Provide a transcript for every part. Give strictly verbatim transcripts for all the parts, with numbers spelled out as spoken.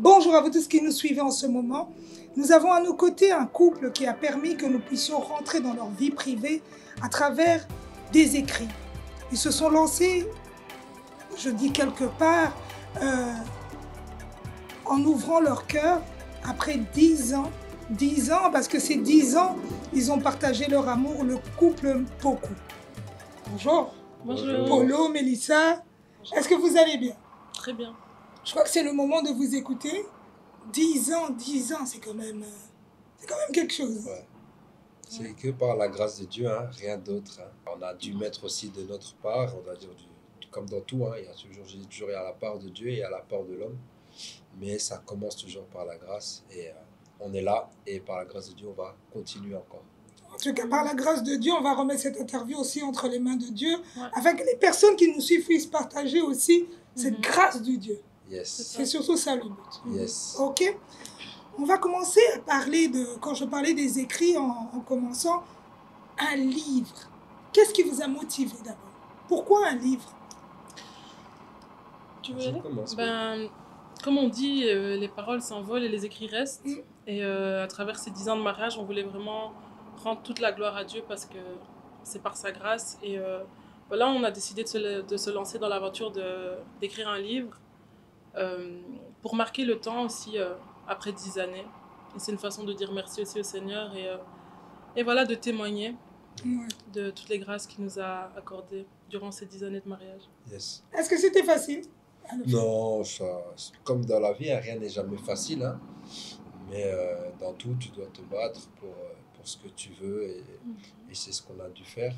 Bonjour à vous tous qui nous suivez en ce moment. Nous avons à nos côtés un couple qui a permis que nous puissions rentrer dans leur vie privée à travers des écrits. Ils se sont lancés, je dis quelque part, euh, en ouvrant leur cœur après dix ans. Dix ans, parce que ces dix ans, ils ont partagé leur amour, le couple Poku. Bonjour. Bonjour. Polo, Mélissa, est-ce que vous allez bien? Très bien. Je crois que c'est le moment de vous écouter. Dix ans, dix ans, c'est quand même, c'est quand même quelque chose. Ouais. C'est ouais. que par la grâce de Dieu, hein, rien d'autre. Hein. On a dû mettre aussi de notre part, on va dire, du, comme dans tout, hein, il y a toujours, j'ai dit toujours, il y a la part de Dieu et il y a la part de l'homme. Mais ça commence toujours par la grâce et euh, on est là et par la grâce de Dieu, on va continuer encore. En tout cas, par la grâce de Dieu, on va remettre cette interview aussi entre les mains de Dieu, ouais. afin que les personnes qui nous suivent puissent partager aussi cette mm-hmm. grâce du Dieu. Yes. C'est surtout ça le but. Yes. Ok. On va commencer à parler de, quand je parlais des écrits en, en commençant, un livre. Qu'est-ce qui vous a motivé d'abord? Pourquoi un livre? Tu veux y aller? Ben, comme on dit, euh, les paroles s'envolent et les écrits restent. Mm. Et euh, à travers ces dix ans de mariage, on voulait vraiment rendre toute la gloire à Dieu parce que c'est par sa grâce. Et euh, voilà, on a décidé de se, de se lancer dans l'aventure de, d'écrire un livre euh, pour marquer le temps aussi euh, après dix années. Et c'est une façon de dire merci aussi au Seigneur et, euh, et voilà, de témoigner ouais. de toutes les grâces qu'il nous a accordées durant ces dix années de mariage. Yes. Est-ce que c'était facile? Non, ça, comme dans la vie, rien n'est jamais facile. Hein. Mais euh, dans tout, tu dois te battre pour, pour ce que tu veux et, mm-hmm. et c'est ce qu'on a dû faire.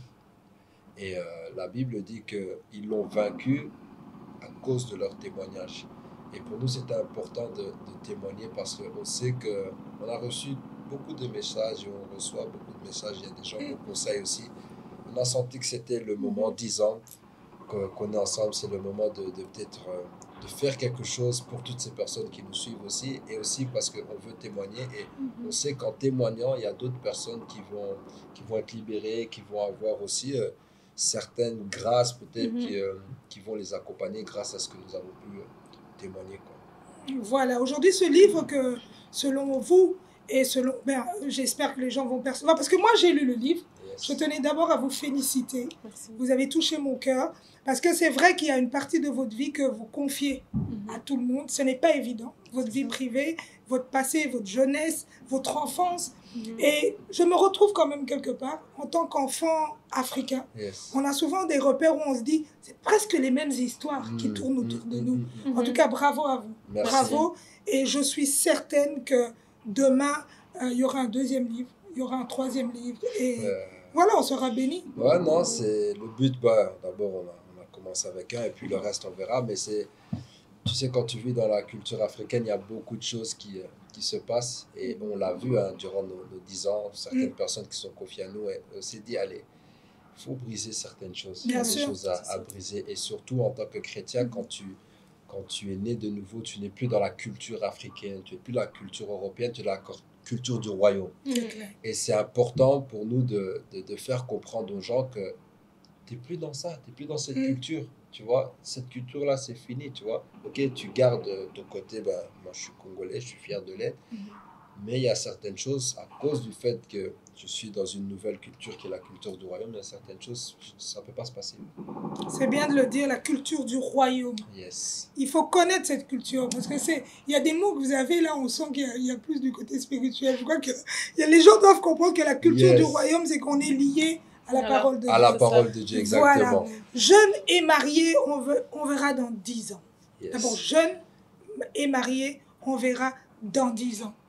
Et euh, la Bible dit qu'ils l'ont vaincu à cause de leur témoignage. Et pour nous, c'était important de, de témoigner parce qu'on sait qu'on a reçu beaucoup de messages et on reçoit beaucoup de messages. Il y a des gens qui nous conseillent aussi. On a senti que c'était le moment, dix ans, qu'on est ensemble, c'est le moment de, de peut-être de faire quelque chose pour toutes ces personnes qui nous suivent aussi, et aussi parce qu'on veut témoigner, et on sait qu'en témoignant, il y a d'autres personnes qui vont, qui vont être libérées, qui vont avoir aussi euh, certaines grâces peut-être mm-hmm. qui, euh, qui vont les accompagner grâce à ce que nous avons pu euh, témoigner. Quoi. Voilà, aujourd'hui ce livre que selon vous, et selon, ben, j'espère que les gens vont percevoir, parce que moi j'ai lu le livre, yes. Je tenais d'abord à vous féliciter. Merci. Vous avez touché mon cœur, parce que c'est vrai qu'il y a une partie de votre vie que vous confiez mm-hmm. à tout le monde. Ce n'est pas évident, votre vie privée, votre passé, votre jeunesse, votre enfance. Mm-hmm. Et je me retrouve quand même quelque part, en tant qu'enfant africain. Yes. On a souvent des repères où on se dit, c'est presque les mêmes histoires mm-hmm. qui tournent autour de nous. Mm-hmm. En tout cas, bravo à vous. Merci. Bravo. Et je suis certaine que demain, il euh, y aura un deuxième livre, il y aura un troisième livre. Et euh... voilà, on sera bénis. Ouais, non, c'est le but. Bah, d'abord, on a, on a commencé avec un et puis le reste, on verra. Mais c'est, tu sais, quand tu vis dans la culture africaine, il y a beaucoup de choses qui, euh, qui se passent. Et on l'a vu hein, durant nos, nos dix ans, certaines mm. personnes qui sont confiées à nous. Et on s'est dit, allez, il faut briser certaines choses. Bien il y a sûr. des choses à, à briser. Et surtout, en tant que chrétien, mm. quand tu... Quand tu es né de nouveau, tu n'es plus dans la culture africaine, tu n'es plus dans la culture européenne, tu es dans la culture du royaume. Okay. Et c'est important pour nous de, de, de faire comprendre aux gens que tu n'es plus dans ça, tu n'es plus dans cette mm. culture, tu vois. Cette culture-là, c'est fini, tu vois. Ok, tu gardes ton côté, ben, moi je suis congolais, je suis fier de l'être, mm. mais il y a certaines choses, à cause du fait que je suis dans une nouvelle culture qui est la culture du royaume, il y a certaines choses, ça ne peut pas se passer. C'est bien de le dire, la culture du royaume. Yes. Il faut connaître cette culture, parce que c'est, il y a des mots que vous avez là, on sent qu'il y a, il y a plus du côté spirituel. Je crois que il y a, les gens doivent comprendre que la culture yes. du royaume, c'est qu'on est lié à la voilà. parole de Dieu. À la parole de Dieu, exactement. Voilà. Jeune et marié, on, veut, on verra dans dix ans. Yes. D'abord, jeune et marié, on verra dans dix ans.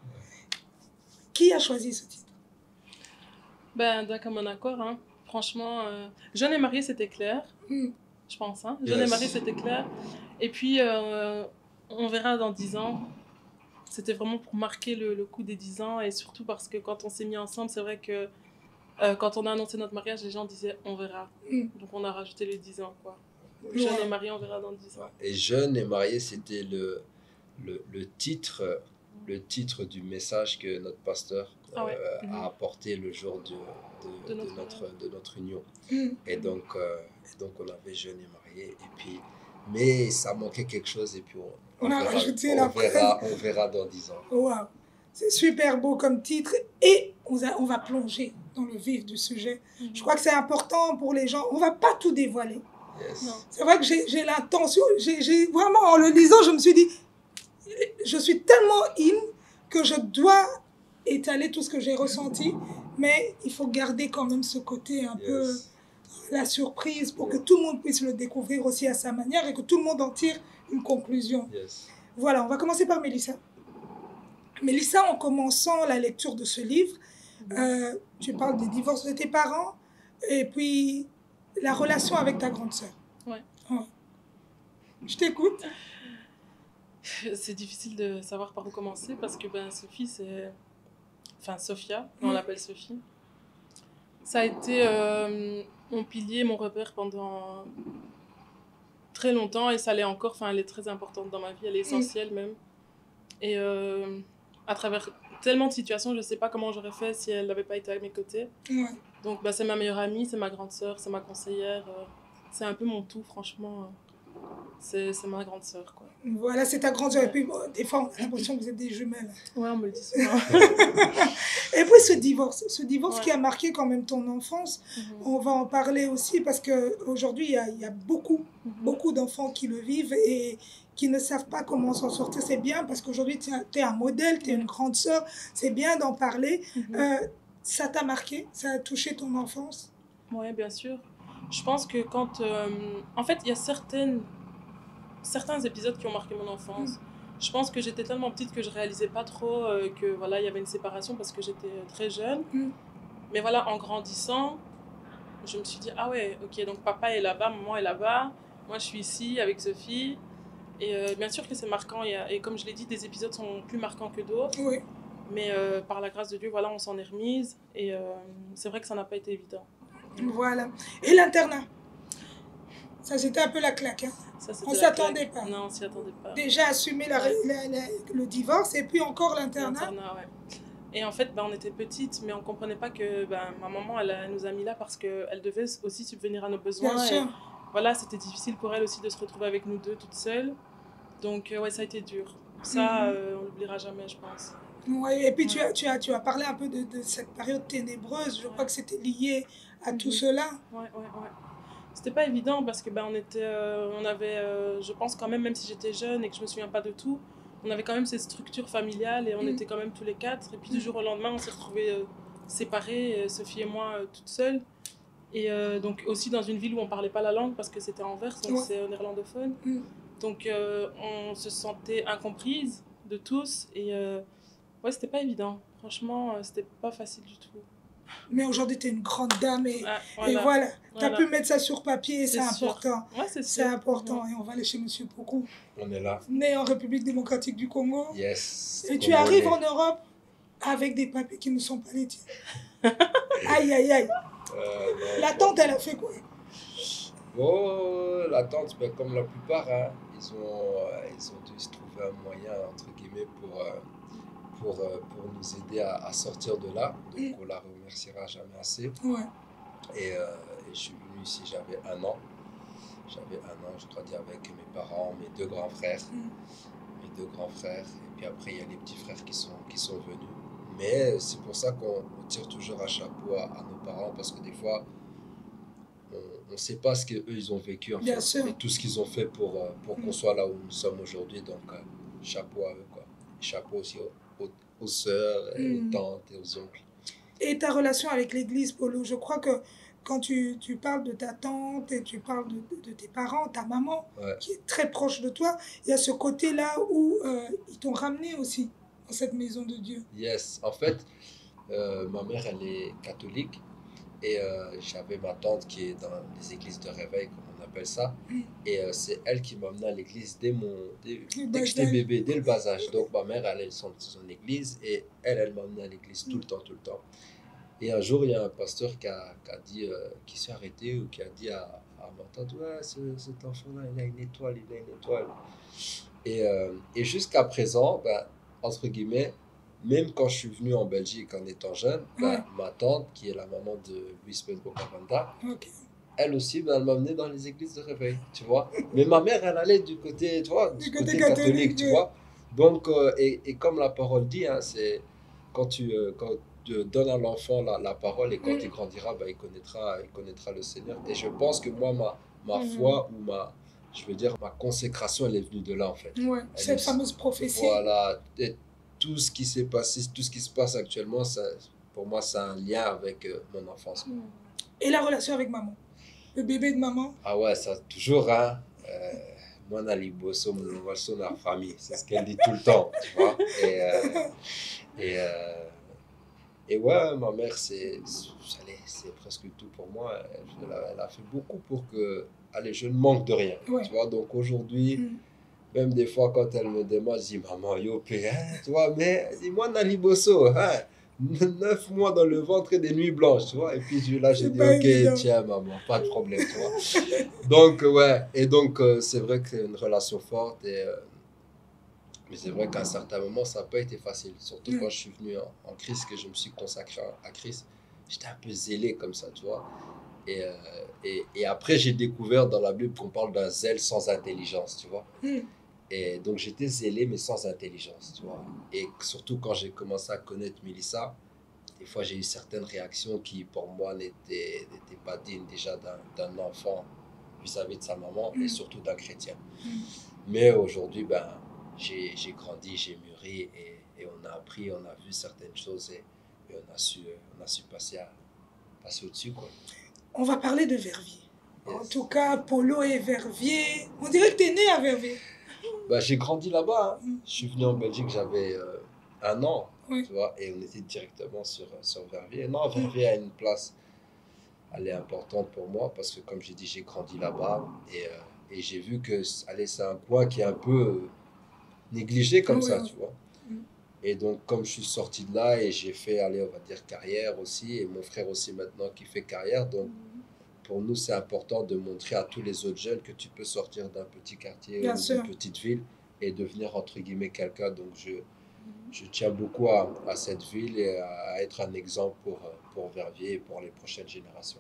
Qui a choisi ce titre? Ben, d'un commun accord, hein. Franchement, euh, jeune et marié, c'était clair, mm. je pense. Hein. Jeune yes. et marié, c'était clair. Et puis, euh, on verra dans dix ans. C'était vraiment pour marquer le, le coup des dix ans. Et surtout parce que quand on s'est mis ensemble, c'est vrai que euh, quand on a annoncé notre mariage, les gens disaient on verra. Mm. Donc, on a rajouté les dix ans, quoi. Ouais. Jeune et marié, on verra dans dix ans. Et jeune et marié, c'était le, le, le titre... le titre du message que notre pasteur euh, ah ouais. a mmh. apporté le jour de, de, de, notre, de notre union. Mmh. Et, donc, euh, et donc, on avait jeune et marié. Et puis, mais ça manquait quelque chose et puis on, On on a verra, rajouté on la verra, on verra dans dix ans. Waouh, c'est super beau comme titre et on, a, on va plonger dans le vif du sujet. Mm-hmm. Je crois que c'est important pour les gens. On ne va pas tout dévoiler. Yes. C'est vrai que j'ai l'intention, j'ai vraiment en le lisant, je me suis dit, je suis tellement in que je dois étaler tout ce que j'ai ressenti, mais il faut garder quand même ce côté un yes. peu la surprise pour yeah. que tout le monde puisse le découvrir aussi à sa manière et que tout le monde en tire une conclusion. Yes. Voilà, on va commencer par Mélissa. Mélissa, en commençant la lecture de ce livre, mmh. euh, tu parles des divorces de tes parents et puis la relation avec ta grande sœur. Ouais. ouais. Je t'écoute. C'est difficile de savoir par où commencer parce que ben, Sophie, c'est... Enfin, Sophia, on mmh. l'appelle Sophie. Ça a été euh, mon pilier, mon repère pendant très longtemps et ça l'est encore. Enfin, elle est très importante dans ma vie, elle est essentielle mmh. même. Et euh, à travers tellement de situations, je ne sais pas comment j'aurais fait si elle n'avait pas été à mes côtés. Ouais. Donc, bah, c'est ma meilleure amie, c'est ma grande sœur, c'est ma conseillère. Euh, c'est un peu mon tout, franchement. C'est ma grande sœur, quoi. Voilà, c'est ta grande sœur. Ouais. Et puis, bon, des fois, on a l'impression que vous êtes des jumelles. Ouais, on me le dit souvent. Et puis, ce divorce, ce divorce ouais. qui a marqué quand même ton enfance, mm-hmm. on va en parler aussi parce qu'aujourd'hui, il y a, y a beaucoup, mm-hmm. beaucoup d'enfants qui le vivent et qui ne savent pas comment s'en sortir. C'est bien parce qu'aujourd'hui, tu es un modèle, tu es une grande sœur. C'est bien d'en parler. Mm-hmm. euh, ça t'a marqué? Ça a touché ton enfance? Oui, bien sûr. Je pense que quand... Euh, en fait, il y a certaines, certains épisodes qui ont marqué mon enfance. Mm. Je pense que j'étais tellement petite que je ne réalisais pas trop euh, que voilà, il y avait une séparation parce que j'étais très jeune. Mm. Mais voilà, en grandissant, je me suis dit, ah ouais, ok, donc papa est là-bas, maman est là-bas, moi je suis ici avec Sophie. Et euh, bien sûr que c'est marquant, et, et comme je l'ai dit, des épisodes sont plus marquants que d'autres. Oui. Mais euh, par la grâce de Dieu, voilà, on s'en est remise. Et euh, c'est vrai que ça n'a pas été évident. Voilà. Et l'internat? Ça, c'était un peu la claque. Hein. Ça, on ne s'attendait pas. Non, on ne s'y attendait pas. Déjà assumer la, ouais. la, la, le divorce et puis encore l'internat. L'internat, ouais. Et en fait, bah, on était petites, mais on ne comprenait pas que bah, ma maman, elle, elle nous a mis là parce qu'elle devait aussi subvenir à nos besoins. Bien sûr. Et, voilà, c'était difficile pour elle aussi de se retrouver avec nous deux, toutes seules. Donc, euh, ouais, ça a été dur. Ça, mm-hmm. euh, on ne l'oubliera jamais, je pense. Ouais, et puis ouais. tu, as, tu, as, tu as parlé un peu de, de cette période ténébreuse. Je ouais. crois que c'était lié à mm-hmm. tout cela. Ouais, ouais, ouais. C'était pas évident parce que ben, on, était, euh, on avait, euh, je pense quand même, même si j'étais jeune et que je me souviens pas de tout, on avait quand même cette structure familiale et on mm. était quand même tous les quatre. Et puis du jour au lendemain, on s'est retrouvés euh, séparés, Sophie et moi, euh, toutes seules. Et euh, donc aussi dans une ville où on parlait pas la langue parce que c'était Anvers, donc ouais. c'est néerlandophone. Mm. Donc euh, on se sentait incomprise de tous et euh, ouais, c'était pas évident. Franchement, euh, c'était pas facile du tout. Mais aujourd'hui, tu es une grande dame et ah, voilà, et voilà. tu as voilà. pu mettre ça sur papier et c'est important. Ouais, c'est c'est important. Ouais. Et on va aller chez M. Pokou. On est là. Né en République démocratique du Congo. Yes. Et tu arrives en Europe avec des papiers qui ne sont pas les tiens. Aïe, aïe, aïe. Euh, la tante, elle a fait quoi? Oh, la tante, ben, comme la plupart, hein, ils, ont, euh, ils ont dû se trouver un moyen, entre guillemets, pour... Euh, Pour, pour nous aider à, à sortir de là. Donc, mmh. on la remerciera jamais assez. Ouais. Et, euh, et je suis venu ici, j'avais un an. J'avais un an, je grandis avec mes parents, mes deux grands frères. Mmh. Mes deux grands frères. Et puis après, il y a les petits frères qui sont, qui sont venus. Mais c'est pour ça qu'on tire toujours un chapeau à, à nos parents, parce que des fois, on ne sait pas ce qu'eux, ils ont vécu. En Bien fait, sûr. Et tout ce qu'ils ont fait pour, pour mmh. qu'on soit là où nous sommes aujourd'hui. Donc, euh, chapeau à eux, quoi. Et chapeau aussi aux, aux, aux sœurs, mmh. aux tantes et aux oncles. Et ta relation avec l'église, Polo, je crois que quand tu, tu parles de ta tante et tu parles de, de, de tes parents, ta maman, ouais. qui est très proche de toi, il y a ce côté-là où euh, ils t'ont ramené aussi dans cette maison de Dieu. Yes, en fait, euh, ma mère, elle est catholique et euh, j'avais ma tante qui est dans les églises de réveil, comme on appelle ça, mm. et euh, c'est elle qui m'a amené à l'église dès, mon, dès, dès que j'étais bébé, dès le bas âge. Donc ma mère, elle est son, son église et elle, elle m'a amené à l'église mm. tout le temps, tout le temps. Et un jour, il y a un pasteur qui, a, qui, a dit, euh, qui s'est arrêté ou qui a dit à, à ma tante, ouais, ce, cet enfant-là, il a une étoile, il a une étoile. Et, euh, et jusqu'à présent, ben, entre guillemets, même quand je suis venu en Belgique en étant jeune, ben, ouais. ma tante, qui est la maman de Luis Pedro Cavanda, okay. elle aussi, ben, elle m'amenait dans les églises de réveil, tu vois. Mais ma mère, elle allait du côté, tu vois, Du du côté côté catholique, catholique, tu oui. vois. Donc, euh, et, et comme la parole dit, hein, c'est quand tu, euh, quand tu donnes à l'enfant la, la parole et quand Mm. il grandira, ben, il connaîtra, il connaîtra le Seigneur. Et je pense que moi, ma, ma Mhm. foi ou ma, je veux dire, ma consécration, elle est venue de là, en fait. Ouais, Elle cette est- fameuse prophétie. Voilà. Et tout ce qui s'est passé, tout ce qui se passe actuellement, ça, pour moi, ça a un lien avec euh, mon enfance. Mhm. Et la relation avec maman. Le bébé de maman. Ah ouais, ça, toujours, hein. Euh, moi, Nali Bosso, mon relation dans la famille, c'est ce qu'elle dit tout le temps, tu vois. Et, euh, et, euh, et ouais, ma mère, c'est c'est- c'est presque tout pour moi. Elle a, elle a fait beaucoup pour que, allez, je ne manque de rien, Ouais. tu vois. Donc aujourd'hui, Mm. même des fois, quand elle me demande, je dis, maman, yo, pé, hein, tu vois, mais dis-moi, Nali Bosso, hein, neuf mois dans le ventre et des nuits blanches, tu vois. Et puis je- là, j'ai C'est dit, pas ok, évident. tiens, maman, pas de problème, tu vois. Donc, euh, ouais, et donc, euh, c'est vrai que c'est une relation forte, et, euh, mais c'est vrai qu'à un certain moment, ça n'a pas été facile. Surtout Mm. quand je suis venu en, en Christ, que je me suis consacré à, à Christ, j'étais un peu zélé comme ça, tu vois. Et, euh, et, et après, j'ai découvert dans la Bible qu'on parle d'un zèle sans intelligence, tu vois. Mm. Et donc j'étais zélé mais sans intelligence, tu vois. Et surtout quand j'ai commencé à connaître Mélissa, des fois j'ai eu certaines réactions qui pour moi n'étaient n'étaient pas dignes déjà d'un d'un enfant vis-à-vis de sa maman et Mm. surtout d'un chrétien. Mm. Mais aujourd'hui, ben, j'ai j'ai grandi, j'ai mûri et, et on a appris, on a vu certaines choses et, et on a su, on a su passer, à, passer au-dessus, quoi. On va parler de Verviers. En Yes. tout cas, Polo et Verviers. On dirait que tu es né à Verviers. Ben, j'ai grandi là-bas, hein. Mm. Je suis venu en Belgique, j'avais euh, un an. Oui. Tu vois, et on était directement sur, sur Verviers. Et non, Verviers a une place, elle est importante pour moi parce que, comme j'ai dit, j'ai grandi là-bas et, euh, et j'ai vu que allez, c'est un coin qui est un peu euh, négligé comme Oui, ça, oui. tu vois. Mm. Et donc, comme je suis sorti de là et j'ai fait, allez, on va dire, carrière aussi, et mon frère aussi maintenant qui fait carrière, donc pour nous, c'est important de montrer à tous les autres jeunes que tu peux sortir d'un petit quartier Bien ou sûr. d'une petite ville et devenir, entre guillemets, quelqu'un. Donc, je, je tiens beaucoup à, à cette ville et à être un exemple pour, pour Verviers et pour les prochaines générations.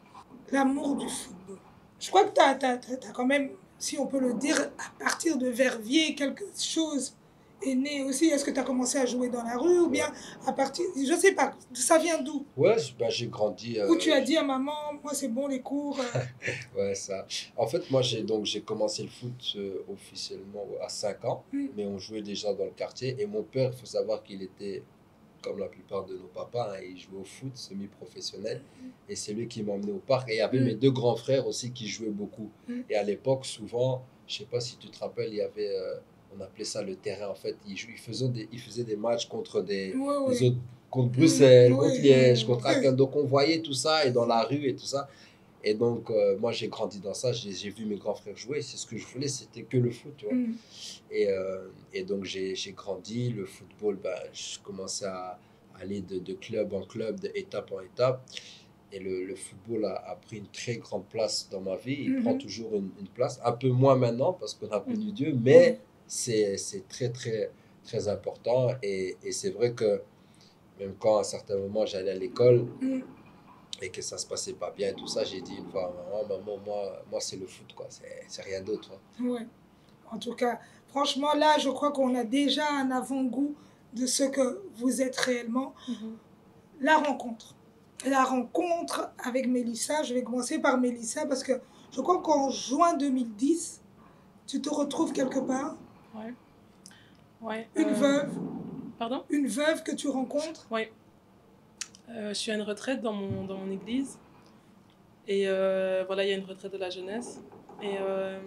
L'amour du football. Je crois que tu as, quand même, si on peut le dire, à partir de Verviers, quelque chose est né aussi. Est-ce que tu as commencé à jouer dans la rue ou bien Ouais. à partir. Je sais pas, ça vient d'où? Ouais, ben, j'ai grandi. Où euh, tu as dit à maman, moi c'est bon les cours. euh, Ouais, ça. En fait, moi, j'ai donc j'ai commencé le foot euh, officiellement à cinq ans, Mm. mais on jouait déjà dans le quartier. Et mon père, il faut savoir qu'il était, comme la plupart de nos papas, hein, il jouait au foot semi-professionnel. Et c'est lui qui m'emmenait au parc. Et il y avait Mm. mes deux grands frères aussi qui jouaient beaucoup. Mm. Et à l'époque, souvent, je sais pas si tu te rappelles, il y avait, euh, on appelait ça le terrain. En fait, ils, jouaient, ils, faisaient, des, ils faisaient des matchs contre des, Ouais, des ouais. autres, contre Bruxelles, Mm, contre oui, Liège, mm, contre oui. Aachen. Donc on voyait tout ça et dans la rue et tout ça. Et donc, euh, moi, j'ai grandi dans ça. J'ai j'ai vu mes grands frères jouer. C'est ce que je voulais, c'était que le foot, tu vois. Mm. Et, euh, et donc, j'ai j'ai grandi. Le football, ben, je commençais à aller de, de club en club, d'étape en étape. Et le, le football a, a pris une très grande place dans ma vie. Il Mhm. prend toujours une, une place. Un peu moins maintenant parce qu'on a connu Mhm. Dieu, mais c'est c'est très, très, très important. Et, et c'est vrai que même quand à un certain moment j'allais à l'école, Mm. et que ça se passait pas bien et tout ça, j'ai dit une fois à maman, maman, moi, moi c'est le foot, quoi, c'est c'est rien d'autre. Hein. Ouais. En tout cas, franchement, là, je crois qu'on a déjà un avant-goût de ce que vous êtes réellement. Mhm. La rencontre. La rencontre avec Mélissa, je vais commencer par Mélissa parce que je crois qu'en juin deux mille dix, tu te retrouves quelque part, Ouais. Ouais. une euh, veuve, Pardon? une veuve que tu rencontres. Ouais. Euh, je suis à une retraite dans mon, dans mon église. Et euh, voilà, il y a une retraite de la jeunesse. Et euh,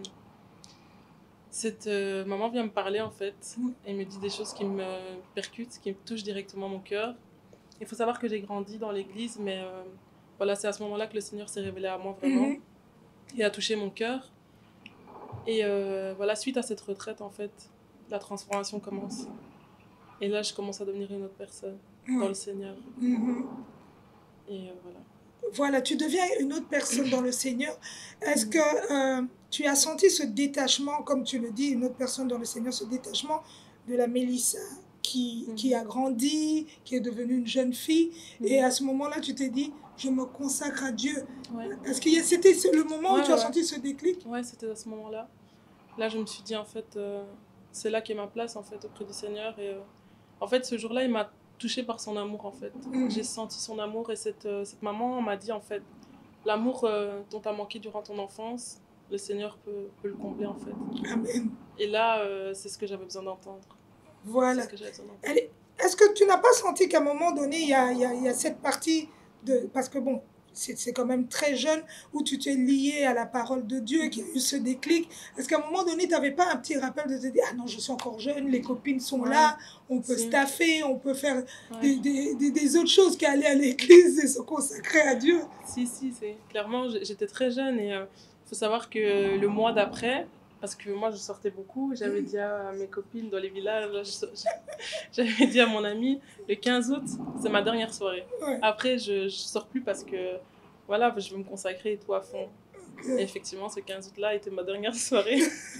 cette euh, maman vient me parler en fait. Mm. Et me dit des choses qui me percutent, qui me touchent directement mon cœur. Il faut savoir que j'ai grandi dans l'église, mais euh, voilà, c'est à ce moment-là que le Seigneur s'est révélé à moi vraiment. Mhm. Et a touché mon cœur. Et euh, voilà, suite à cette retraite, en fait, la transformation commence. Et là, je commence à devenir une autre personne dans Ouais. le Seigneur. Mhm. Et euh, voilà. Voilà, tu deviens une autre personne dans le Seigneur. Est-ce que euh, tu as senti ce détachement, comme tu le dis, une autre personne dans le Seigneur, ce détachement de la Mélissa qui, Mhm. qui a grandi, qui est devenue une jeune fille. Mhm. Et à ce moment-là, tu t'es dit, je me consacre à Dieu. Ouais, Est-ce que c'était ce- le moment Ouais, où tu as ouais. senti ce déclic? ouais, c'était à ce moment-là. Là, je me suis dit, en fait, euh, c'est là qu'est ma place, en fait, auprès du Seigneur. Et euh, en fait, ce jour-là, il m'a touchée par son amour, en fait. Mhm. J'ai senti son amour et cette, euh, cette maman m'a dit, en fait, l'amour euh, dont tu as manqué durant ton enfance, le Seigneur peut, peut le combler, en fait. Amen. Et là, euh, c'est ce que j'avais besoin d'entendre. C'est Voilà. ce que j'avais besoin d'entendre. Elle est- Est-ce que tu n'as pas senti qu'à un moment donné, il y a, il y a- il y a cette partie de... Parce que bon, c'est c'est quand même très jeune, où tu t'es lié à la parole de Dieu, qu'il y a eu ce déclic. Est-ce qu'à un moment donné, tu n'avais pas un petit rappel de te dire, ah non, je suis encore jeune, les copines sont Ouais. là, on peut Si. staffer, on peut faire Ouais. des, des, des, des autres choses qu'aller à l'église et se consacrer à Dieu? Si, si, c'est clairement, j'- j'étais très jeune et il faut savoir que le mois d'après, parce que moi je sortais beaucoup, j'avais dit à mes copines dans les villages, je so- j'avais dit à mon ami, le quinze août, c'est ma dernière soirée. Ouais. Après, je, je sors plus parce que voilà, je veux me consacrer et tout à fond. Et effectivement, ce quinze août-là était ma dernière soirée.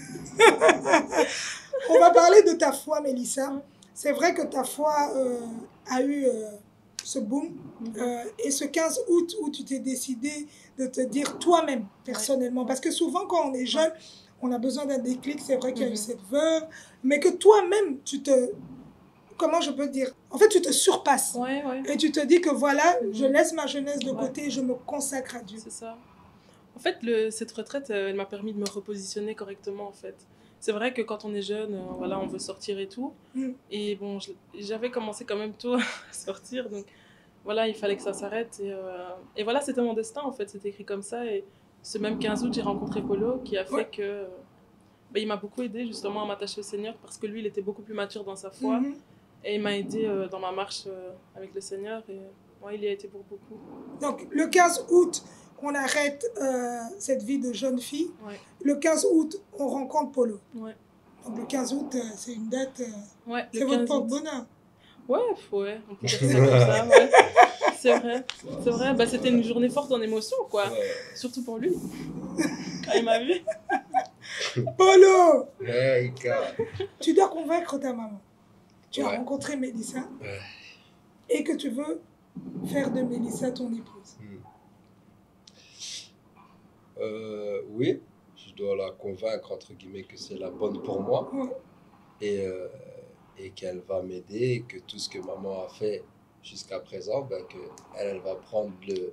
On va parler de ta foi, Mélissa. C'est vrai que ta foi euh, a eu euh, ce boom. Euh, et ce quinze août où tu t'es décidé de te dire toi-même, personnellement. Ouais. Parce que souvent, quand on est jeune, on a besoin d'un déclic. C'est vrai qu'il y a eu Mhm. cette veuve. Mais que toi-même, tu te... Comment je peux dire? En fait, tu te surpasses. Ouais, ouais, Et tu te dis que voilà, Mhm. je laisse ma jeunesse de Ouais. côté et je me consacre à Dieu. c'est ça. En fait, le, cette retraite, euh, elle m'a permis de me repositionner correctement, en fait. C'est vrai que quand on est jeune, euh, voilà, on veut sortir et tout. Mm. Et bon, je- j'avais commencé quand même tôt à sortir, donc voilà, il fallait que ça s'arrête. Et, euh, et voilà, c'était mon destin, en fait, c'était écrit comme ça. Et ce même quinze août, j'ai rencontré Polo, qui a fait Ouais. que... euh, bah, il m'a beaucoup aidé justement à m'attacher au Seigneur, parce que lui, il était beaucoup plus mature dans sa foi. Mhm. Et il m'a aidé euh, dans ma marche euh, avec le Seigneur. Et moi, il y a été pour beaucoup. Donc, le quinze août, on arrête euh, cette vie de jeune fille. Ouais, Le quinze août, on rencontre Polo. ouais, Donc, le quinze août, euh, c'est une date... euh, ouais. c'est le votre quinze août. porte-bonheur. Ouais, ouais, on peut dire ça comme ça, ouais. C'est vrai, c'est vrai. Bah, c'était une journée forte en émotion, quoi. Ouais. Surtout pour lui, quand il m'a vu. Polo, Ouais, Ika. tu dois convaincre ta maman. Tu as Ouais. rencontré Mélissa Ouais. et que tu veux faire de Mélissa ton épouse. Hmm. Euh, oui, je dois la convaincre, entre guillemets, que c'est la bonne pour moi Ouais. et, euh, et qu'elle va m'aider, que tout ce que maman a fait jusqu'à présent, ben, que elle, elle va prendre le,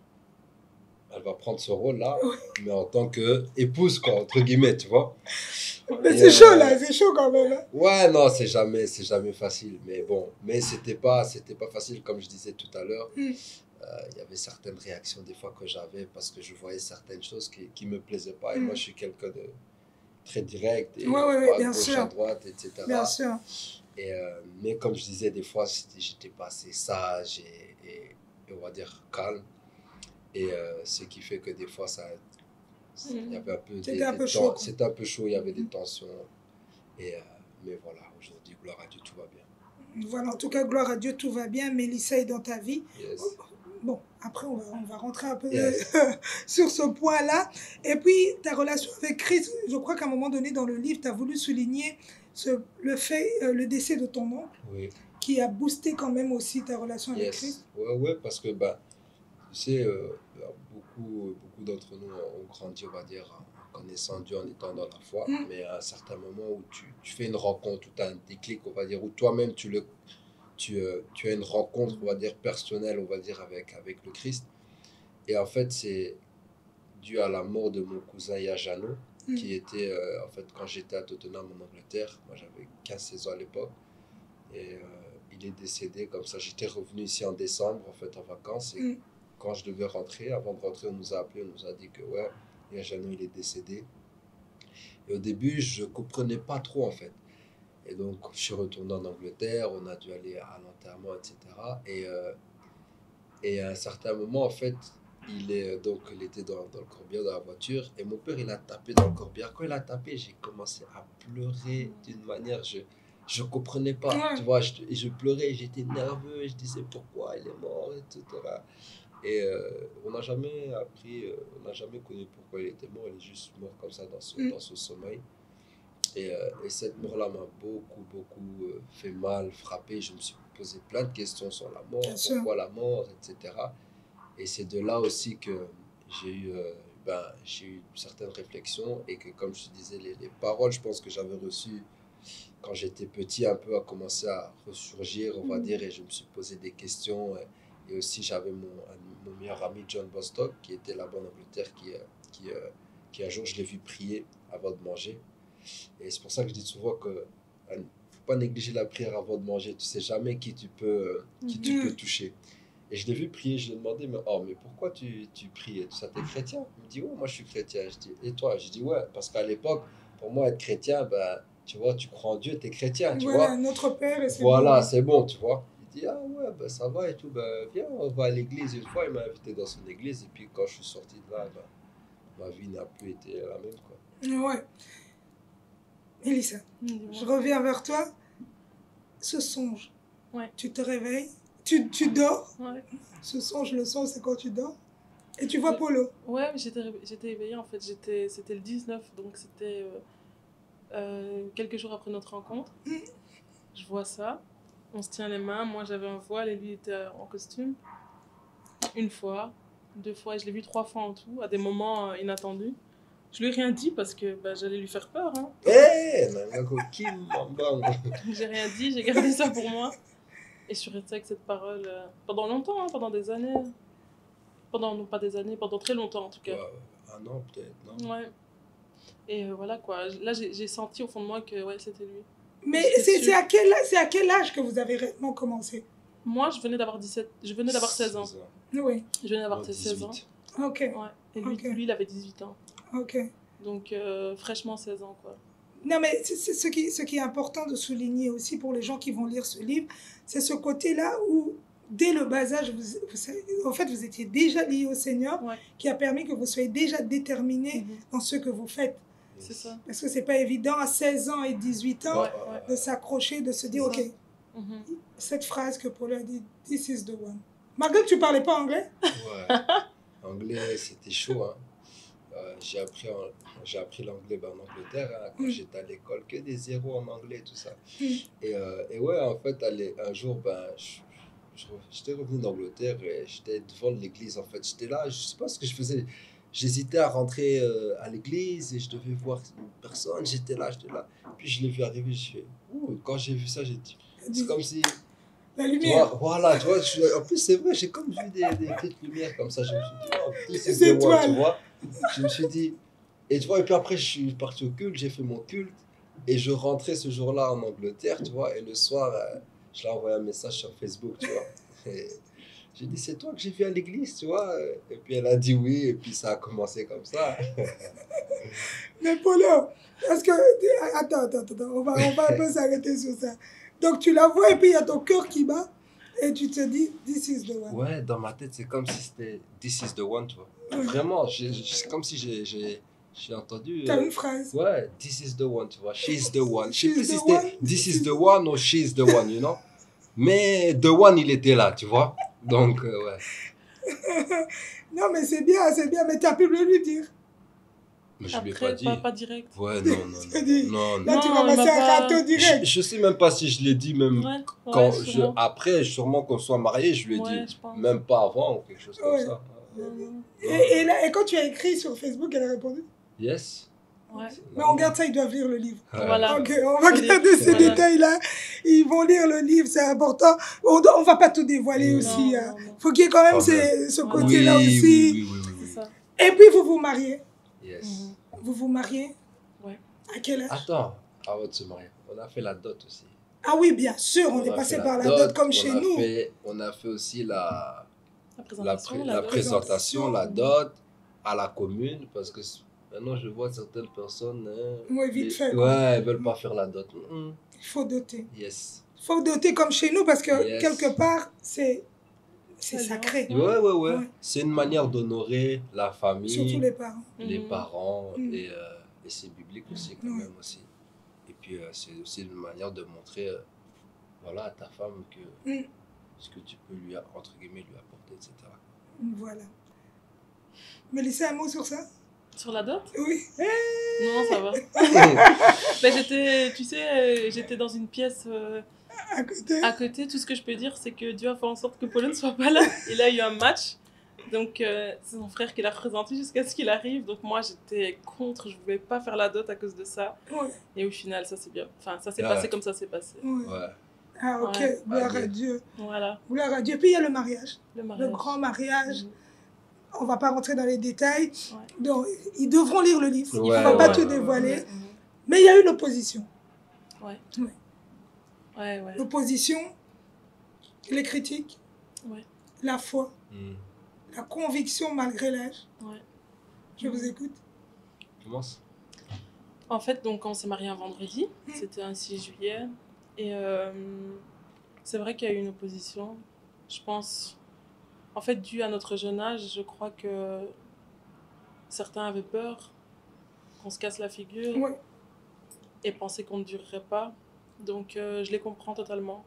elle va prendre ce rôle-là, mais en tant qu'épouse, quoi, entre guillemets, tu vois. Mais Et, c'est euh, chaud là, c'est chaud quand même. Hein. Ouais, non, c'est jamais, c'est jamais facile, mais bon, mais c'était pas, c'était pas facile, comme je disais tout à l'heure. Mm. Euh, il y avait certaines réactions des fois que j'avais parce que je voyais certaines choses qui qui me plaisaient pas, et Mm. moi je suis quelqu'un de très direct et Ouais, ouais, ouais, à bien gauche sûr. à droite, et cetera. Bien sûr. Et, euh, mais comme je disais, des fois, j'étais, j'étais pas assez sage et, et, et on va dire calme. Et euh, ce qui fait que des fois, ça, il y avait un peu des, C'était un des peu tens- chaud, quoi. C'était un peu chaud, il y avait des Mhm. tensions. Et, euh, mais voilà, aujourd'hui, gloire à Dieu, tout va bien. Voilà, en tout cas, gloire à Dieu, tout va bien. Mélissa est dans ta vie. Yes. Bon, après, on va, on va rentrer un peu Yes. sur ce point-là. Et puis, ta relation avec Christ, je crois qu'à un moment donné dans le livre, tu as voulu souligner ce, le fait, euh, le décès de ton oncle, Oui. qui a boosté quand même aussi ta relation avec Christ. Yes. Ouais, ouais, parce que, bah, tu sais, euh, beaucoup, beaucoup d'entre nous ont grandi, on va dire, en connaissant Dieu, en étant dans la foi. Mm. Mais à un certain moment où tu, tu fais une rencontre, où tu as un déclic, on va dire, où toi-même, tu, le, tu, euh, tu as une rencontre, on va dire, personnelle, on va dire, avec, avec le Christ. Et en fait, c'est dû à la mort de mon cousin Yajano, Mm. qui était, euh, en fait, quand j'étais à Tottenham en Angleterre, moi j'avais quinze seize ans à l'époque, et euh, il est décédé comme ça. J'étais revenu ici en décembre, en fait, en vacances, et Mm. quand je devais rentrer, avant de rentrer, on nous a appelé, on nous a dit que, ouais, Yajano, il est décédé. Et au début, je ne comprenais pas trop, en fait. Et donc, je suis retourné en Angleterre, on a dû aller à l'enterrement, et cetera. Et, euh, et à un certain moment, en fait, il, est, donc, il était dans, dans le corbillard, dans la voiture, et mon père, il a tapé dans le corbillard. Quand il a tapé, j'ai commencé à pleurer d'une manière, je je ne comprenais pas, Ouais. tu vois, je, et je pleurais, j'étais nerveux, je disais pourquoi il est mort, et cetera. Et euh, on n'a jamais appris, euh, on n'a jamais connu pourquoi il était mort, il est juste mort comme ça dans son, Mm. dans son sommeil. Et, euh, et cette mort-là m'a beaucoup, beaucoup euh, fait mal, frappé. Je me suis posé plein de questions sur la mort, Bien sûr. pourquoi la mort, et cetera. Et c'est de là aussi que j'ai eu, euh, ben, j'ai eu certaines réflexions et que, comme je te disais, les, les paroles, je pense que j'avais reçues quand j'étais petit, un peu, a commencé à ressurgir, on va Mhm. dire, et je me suis posé des questions. Et, et aussi, j'avais mon, un- mon meilleur ami, John Bostock, qui était là-bas en Angleterre, qui, euh, qui, euh, qui un jour, je l'ai vu prier avant de manger. Et c'est pour ça que je dis souvent que ne faut pas négliger la prière avant de manger. Tu sais jamais qui tu peux, euh, qui tu Mhm. peux toucher. Et je l'ai vu prier, je lui ai demandé, mais, oh, mais pourquoi tu, tu pries et tout ça, t'es chrétien? Il me dit, ouais, moi je suis chrétien. Je dis, et toi? Je dis, ouais, parce qu'à l'époque, pour moi, être chrétien, ben, tu vois, tu crois en Dieu, t'es chrétien, tu Voilà, vois. notre Père, et c'est Voilà, bon. c'est bon, tu vois. Il dit, ah ouais, ben, ça va et tout, ben, viens, on va à l'église. Une fois, il m'a invité dans son église, et puis quand je suis sorti de là, ben, ma vie n'a plus été la même, quoi. Ouais. Elissa, Dis-moi. je reviens vers toi. Ce songe, Ouais. tu te réveilles, tu, tu dors. Ouais. Ce songe, le songe, c'est quand tu dors. Et tu vois Ouais. Polo. Ouais, mais j'étais réve- j'étais éveillée en fait. J'étais, c'était le dix-neuf, donc c'était euh, euh, quelques jours après notre rencontre. Mm. Je vois ça. On se tient les mains. Moi, j'avais un voile et lui était en costume. Une fois, deux fois. Et je l'ai vu trois fois en tout, à des moments euh, inattendus. Je lui ai rien dit parce que bah, j'allais lui faire peur. Hein. Hé, Nangako Kim Mambang. J'ai rien dit, j'ai gardé ça pour moi. Et je suis restée avec cette parole euh, pendant longtemps, hein, pendant des années. Pendant, non pas des années, pendant très longtemps en tout cas. Ouais, un an peut-être, non? Ouais. Et euh, voilà quoi. Là, j'ai j'ai senti au fond de moi que ouais, c'était lui. Mais J'étais c'est sûre. c'est à, quel âge- c'est à quel âge que vous avez réellement commencé? Moi, je venais d'avoir dix-sept, je venais d'avoir seize ans. seize ans. Oui, Je venais d'avoir Moi, seize ans. dix-huit. ok, Ouais. Et lui, Ok. lui, il avait dix-huit ans. ok. Donc, euh, fraîchement seize ans, quoi. Non, mais c'est c'est ce qui, ce qui est important de souligner aussi pour les gens qui vont lire ce livre, c'est ce côté-là où, dès le bas âge, vous, vous savez, en fait, vous étiez déjà lié au Seigneur, Ouais. qui a permis que vous soyez déjà déterminé Mhm. dans ce que vous faites. C'est ça. Parce que c'est pas évident à seize ans et dix-huit ans Ouais, ouais. de s'accrocher, de se dire, C'est ok, ça. Mhm. cette phrase que Paul a dit, this is the one. Malgré que tu parlais pas anglais, Ouais. Anglais, c'était chaud. Hein. Euh, j'ai appris, en- j'ai appris l'anglais ben, en Angleterre hein, quand Mm. j'étais à l'école, que des zéros en anglais, tout ça. Mm. Et, euh, et ouais, en fait, allez, un jour, ben, je- je- j'étais revenu d'Angleterre et j'étais devant l'église. En fait, j'étais là, je sais pas ce que je faisais. J'hésitais à rentrer euh, à l'église et je devais voir une personne. J'étais là, j'étais là. Puis je l'ai vu arriver. Je fais, ouh, quand j'ai vu ça, j'ai dit, c'est comme si. la Tu lumière. vois, voilà, tu vois, je suis- en plus c'est vrai, j'ai comme vu des, des petites lumières comme ça, je me suis dit, oh, this is Des the one, étoiles. tu vois. Je me suis dit, et tu vois, et puis après je suis parti au culte, j'ai fait mon culte, et je rentrais ce jour-là en Angleterre, tu vois, et le soir, euh, je lui ai envoyé un message sur Facebook, tu vois. Et j'ai dit, c'est toi que j'ai vu à l'église, tu vois. Et puis elle a dit oui, et puis ça a commencé comme ça. Mais Polo, parce que. Attends, attends, attends, on va, on va un peu s'arrêter sur ça. Donc tu la vois et puis il y a ton cœur qui bat et tu te dis, this is the one. Ouais, dans ma tête, c'est comme si c'était this is the one, tu vois. Vraiment, j'ai- j'ai- c'est comme si j'ai, j'ai, j'ai entendu. T'as euh, une phrase. Ouais, this is the one, tu vois. She's the one. Je sais She's plus si the c'était one. this is the one ou she's the one, you know. Mais the one, il était là, tu vois. Donc, euh, ouais. Non, mais c'est bien, c'est bien, mais tu as pu le lui dire. Mais je lui ai Après, pas dit. pas, pas direct. Ouais, non, non, Tu as dit. non. non, Là, non. tu Non, ramassais il m'a un pas- râteau Je, direct. je sais même pas si je l'ai dit, même Ouais, quand ouais, je, sûrement. après, sûrement qu'on soit mariés, je lui ai Ouais, dit. je pense. Même pas avant ou quelque chose comme Ouais. ça. Non, non. Et, et, là, et quand tu as écrit sur Facebook, elle a répondu. Yes. Ouais. Mais on garde ça, ils doivent lire le livre. Ouais. Voilà. Ok, on va Faut lire. garder ces Voilà. détails-là. Ils vont lire le livre, c'est important. On ne va pas tout dévoiler Non, aussi. non, hein. non. Faut qu'il y ait quand même Quand ces- ce Voilà. côté-là Oui, aussi. oui, oui, oui, oui, C'est oui. ça. Et puis, vous vous mariez. Yes. Mhm. Vous vous mariez Ouais. à quel âge? Attends, avant de se marier, on a fait la dot aussi. Ah oui, bien sûr, on, On est a passé fait par la dot comme on chez a nous. Fait, on a fait aussi la, La la, présentation, pré- la la dot. présentation, la Mhm. dot à la commune, parce que c- maintenant je vois certaines personnes. Hein, Oui, vite les- fait, quoi. Ouais, elles veulent pas faire la dot. Mhm. Il faut doter. Yes. Il faut doter comme chez nous parce que Yes. quelque part, c'est c'est Ouais, sacré. Ouais. Ouais, ouais, ouais. Ouais. C'est une manière d'honorer la famille, Surtout les parents. les Mhm. parents, Mhm. et, euh, et c'est biblique aussi, quand Ouais. même aussi. Et puis euh, c'est aussi une manière de montrer euh, voilà, à ta femme que Mhm. ce que tu peux lui, a- entre guillemets, lui apporter, et cetera. Voilà. Mélissa, un mot sur ça? Sur la dot? Oui. Non, ça va. Ben, j'étais, tu sais, euh, j'étais dans une pièce euh, À côté. à côté. Tout ce que je peux dire, c'est que Dieu a fait en sorte que Polo ne soit pas là. Il a eu un match. Donc, euh, c'est son frère qui l'a représenté jusqu'à ce qu'il arrive. Donc, moi, j'étais contre. Je ne voulais pas faire la dot à cause de ça. Ouais. Et au final, ça s'est bien. Enfin, ça s'est Ouais. passé comme ça s'est passé. Ouais. Ouais. Ah, ok. Ouais. Gloire Ah, à bien. Dieu. Voilà, Gloire à Dieu. Puis il y a le mariage. le mariage. Le grand mariage. Mhm. On ne va pas rentrer dans les détails. Ouais. Donc, ils devront lire le livre. Ouais, On ne va pas ouais, tout ouais, dévoiler. Mhm. Mais il y a eu l'opposition. Ouais. Ouais. Ouais, ouais. L'opposition, les critiques, Ouais. la foi, Hmm. la conviction malgré l'âge. Ouais. Je vous écoute. Commence. En fait, donc, on s'est mariés un vendredi. C'était un six juillet. Et euh, c'est vrai qu'il y a eu une opposition. Je pense, en fait, dû à notre jeune âge, je crois que certains avaient peur qu'on se casse la figure Ouais. et pensaient qu'on ne durerait pas. Donc, euh, je les comprends totalement.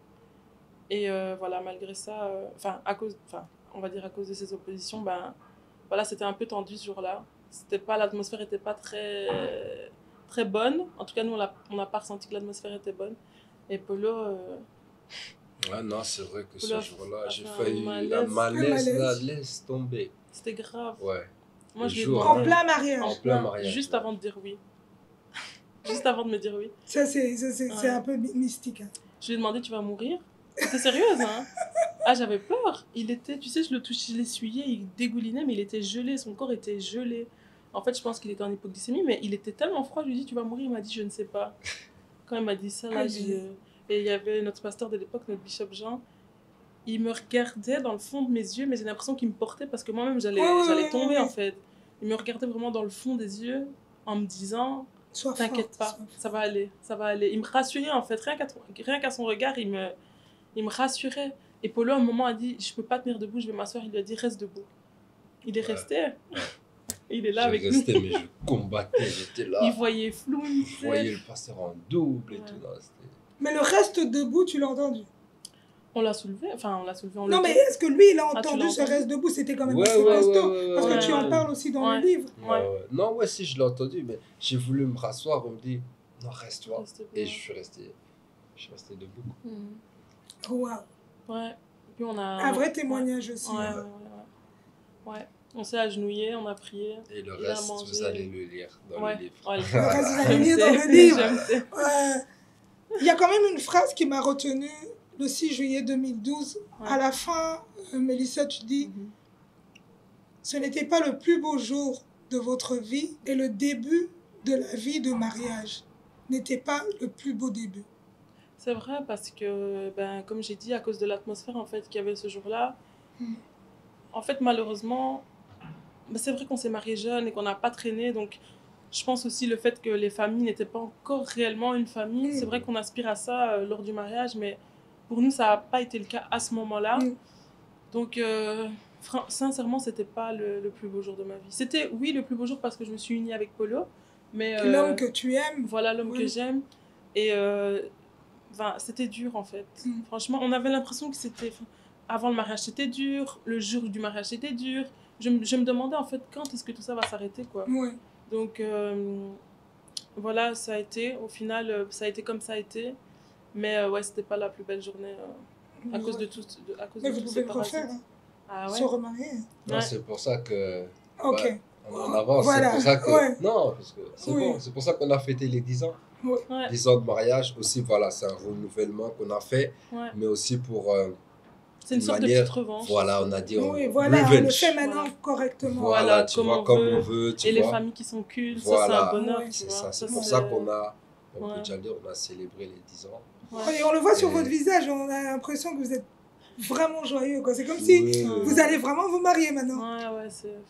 Et euh, voilà, malgré ça, euh, enfin, à cause, enfin, on va dire à cause de ces oppositions, ben, voilà, c'était un peu tendu ce jour-là. C'était pas, l'atmosphère n'était pas très, très bonne. En tout cas, nous, on l'a- on n'a pas ressenti que l'atmosphère était bonne. Et Polo, euh, Ouais, non, c'est vrai que ce Oula, jour-là, a j'ai fait un failli. La malaise. malaise, Un là, malaise. laisse tomber. c'était grave. Ouais. Moi, Le je lui ai jour, demandé, En plein mariage. En plein mariage. juste ouais. avant de dire oui. Juste avant de me dire oui. Ça, c'est ça, c'est- c'est Ouais. un peu my- mystique. hein. Je lui ai demandé, tu vas mourir? C'était sérieuse, hein? Ah, j'avais peur. Il était, tu sais, je le touchais, je l'essuyais, il dégoulinait, mais il était gelé, son corps était gelé. En fait, je pense qu'il était en hypoglycémie, mais il était tellement froid, je lui ai dit, tu vas mourir? Il m'a dit, je ne sais pas. Quand il m'a dit ça, là, Aïe. je... Et il y avait notre pasteur de l'époque, notre bishop Jean, il me regardait dans le fond de mes yeux, mais j'ai l'impression qu'il me portait parce que moi-même, j'allais Ouais, ouais, j'allais ouais, tomber, ouais. en fait. Il me regardait vraiment dans le fond des yeux, en me disant, Sois t'inquiète forte, pas, sois forte. ça va aller, ça va aller. Il me rassurait, en fait, rien qu'à rien qu'à son regard, il me, il me rassurait. Et Polo, à un moment, a dit, je peux pas tenir debout, je vais m'asseoir. Il lui a dit, reste debout. Il est Ouais. resté. Et il est là J'ai avec resté, nous. mais je combattais, j'étais là. Il voyait flou, il me Je disait. voyais le pasteur en double et Ouais. tout. Non, c'était- Mais le reste debout, tu l'as entendu. On l'a soulevé, enfin, on l'a soulevé, on Non, le mais dit. est-ce que lui, il a Ah, tu entendu l'as ce entendu? reste debout? C'était quand même Ouais, assez ouais, costaud. ouais, ouais, Parce ouais, que tu en ouais. parles aussi dans Ouais. le livre. Ouais, Ouais. ouais. Non, ouais, si je l'ai entendu, mais j'ai voulu me rasseoir. On me dit, non, reste-toi. Reste Et bien. je suis resté, je suis resté debout. Mhm. Waouh. Ouais. Puis on a... Un vrai témoignage aussi. Ouais, ouais, hein. ouais, ouais. Ouais. On s'est agenouillés, on a prié. Et le Il a reste, mangé. vous allez le lire dans Ouais. le livre. Ouais, Le reste, vous allez J'aime lire dans ça. le livre. J'aime ça. Euh, Il y a quand même une phrase qui m'a retenue le six juillet deux mille douze. Ouais. À la fin, euh, Mélissa, tu dis Mhm. ce n'était pas le plus beau jour de votre vie et le début de la vie de mariage n'était pas le plus beau début. C'est vrai parce que, ben, comme j'ai dit, à cause de l'atmosphère en fait qu'il y avait ce jour-là, Mm. en fait, malheureusement, ben, c'est vrai qu'on s'est mariés jeunes et qu'on n'a pas traîné. Donc, je pense aussi le fait que les familles n'étaient pas encore réellement une famille. Mm. C'est vrai qu'on aspire à ça euh, lors du mariage, mais pour nous, ça n'a pas été le cas à ce moment-là. Mm. Donc, euh, fran- sincèrement, c'était pas le, le plus beau jour de ma vie. C'était, oui, le plus beau jour parce que je me suis unie avec Polo, mais euh, L'homme que tu aimes, voilà l'homme Ouais. que j'aime. Et euh, enfin, c'était dur en fait. Mm. Franchement, on avait l'impression que c'était. Avant le mariage, c'était dur. Le jour du mariage, c'était dur. Je, me- je me demandais en fait quand est-ce que tout ça va s'arrêter, quoi. ouais. Donc euh, voilà, ça a été. Au final, euh, ça a été comme ça a été. Mais euh, ouais, c'était pas la plus belle journée euh, à cause de tout. De, à cause Mais de vous tous pouvez ces le refaire, parasites. hein, Ah se ouais. remarier. Non, Ouais. c'est pour ça que. Ok. Ouais. On en avance, Voilà, c'est pour ça que. ouais. Non, parce que c'est Oui. bon, c'est pour ça qu'on a fêté les dix ans. Ouais. Ouais, dix ans de mariage aussi, voilà, c'est un renouvellement qu'on a fait, ouais. mais aussi pour. euh, C'est une Une sorte manière- de petite revanche. voilà, on a dit. on- Oui, voilà, on le revenge. fait maintenant Voilà. correctement. Voilà, Voilà, tu comme vois, on comme veut. on veut, tu Et les vois. familles qui sont cultes, Voilà. ça c'est un bonheur, Ouais. tu C'est vois. ça, c'est Ça, pour c'est- ça qu'on a, on Ouais. peut déjà le dire, on a célébré les dix ans. Ouais. Et on le voit sur Et- votre visage, on a l'impression que vous êtes vraiment joyeux. quoi. C'est comme si Oui. vous allez vraiment vous marier maintenant. Ouais, ouais, c'est...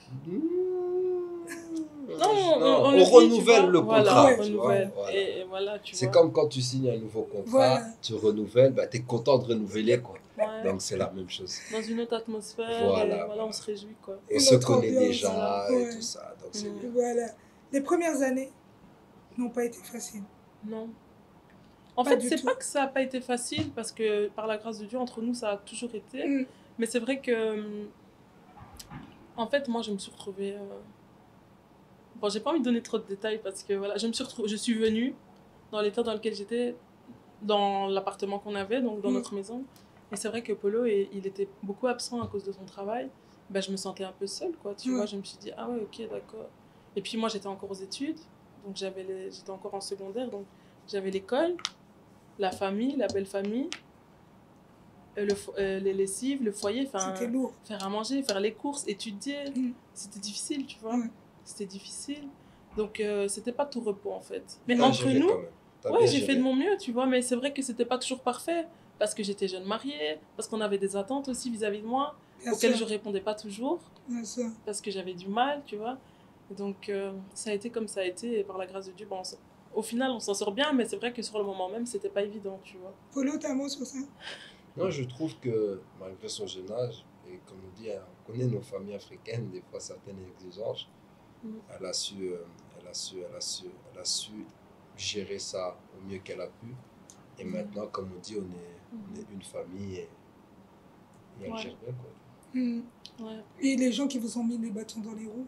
Non, Non, on, on, on le dit, tu renouvelle vois. le Voilà, contrat. Ouais. on tu vois, renouvelle. voilà. Et, et voilà, tu C'est vois. comme quand tu signes un nouveau contrat, Voilà. tu renouvelles, bah, tu es content de renouveler. Quoi. Ouais. Donc c'est la même chose. Dans une autre atmosphère, Voilà, et voilà, voilà. on se réjouit, quoi. On Une se autre connaît ambiance, déjà ouais. et tout ça. Donc c'est Mm. bien. Voilà. Les premières années n'ont pas été faciles. Non. En Pas fait, du c'est tout. pas que ça a pas été facile, parce que par la grâce de Dieu, entre nous, ça a toujours été. Mm. Mais c'est vrai que... hum, En fait, moi, je me suis retrouvée euh, Bon, j'ai pas envie de donner trop de détails parce que voilà, je me suis retrouvée, je suis venue dans l'état dans lequel j'étais dans l'appartement qu'on avait, donc dans Mm. notre maison. Et c'est vrai que Polo, et- il était beaucoup absent à cause de son travail. Ben, je me sentais un peu seule, quoi. Tu Mm. vois, je me suis dit, ah ouais, ok, d'accord. Et puis moi, j'étais encore aux études, donc j'avais les... j'étais encore en secondaire, donc j'avais l'école, la famille, la belle famille, euh, le fo- euh, les lessives, le foyer, enfin, C'était lourd. faire à manger, faire les courses, étudier. Mm. C'était difficile, tu vois. Mm. C'était difficile. Donc, euh, c'était pas tout repos, en fait. Mais T'as entre géré nous, quand même. T'as ouais, bien j'ai géré. fait de mon mieux, tu vois, mais c'est vrai que c'était pas toujours parfait. Parce que j'étais jeune mariée, parce qu'on avait des attentes aussi vis-à-vis de moi, Bien auxquelles sûr. je répondais pas toujours, Bien sûr. parce que j'avais du mal, tu vois. Donc, euh, ça a été comme ça a été, et par la grâce de Dieu, bon, on s'en- au final, on s'en sort bien, mais c'est vrai que sur le moment même, c'était pas évident, tu vois. Polo, t'as un mot sur ça? Moi, je trouve que malgré son jeune âge, et comme on dit, hein, on connaît nos familles africaines, des fois certaines exigences, Mm. elle a su, euh, elle a su, elle a su, elle a su gérer ça au mieux qu'elle a pu. Et Mm. maintenant, comme on dit, on est, on est une famille et, et elle Ouais. gère bien, quoi. Mm. Ouais. Et les gens qui vous ont mis les bâtons dans les roues?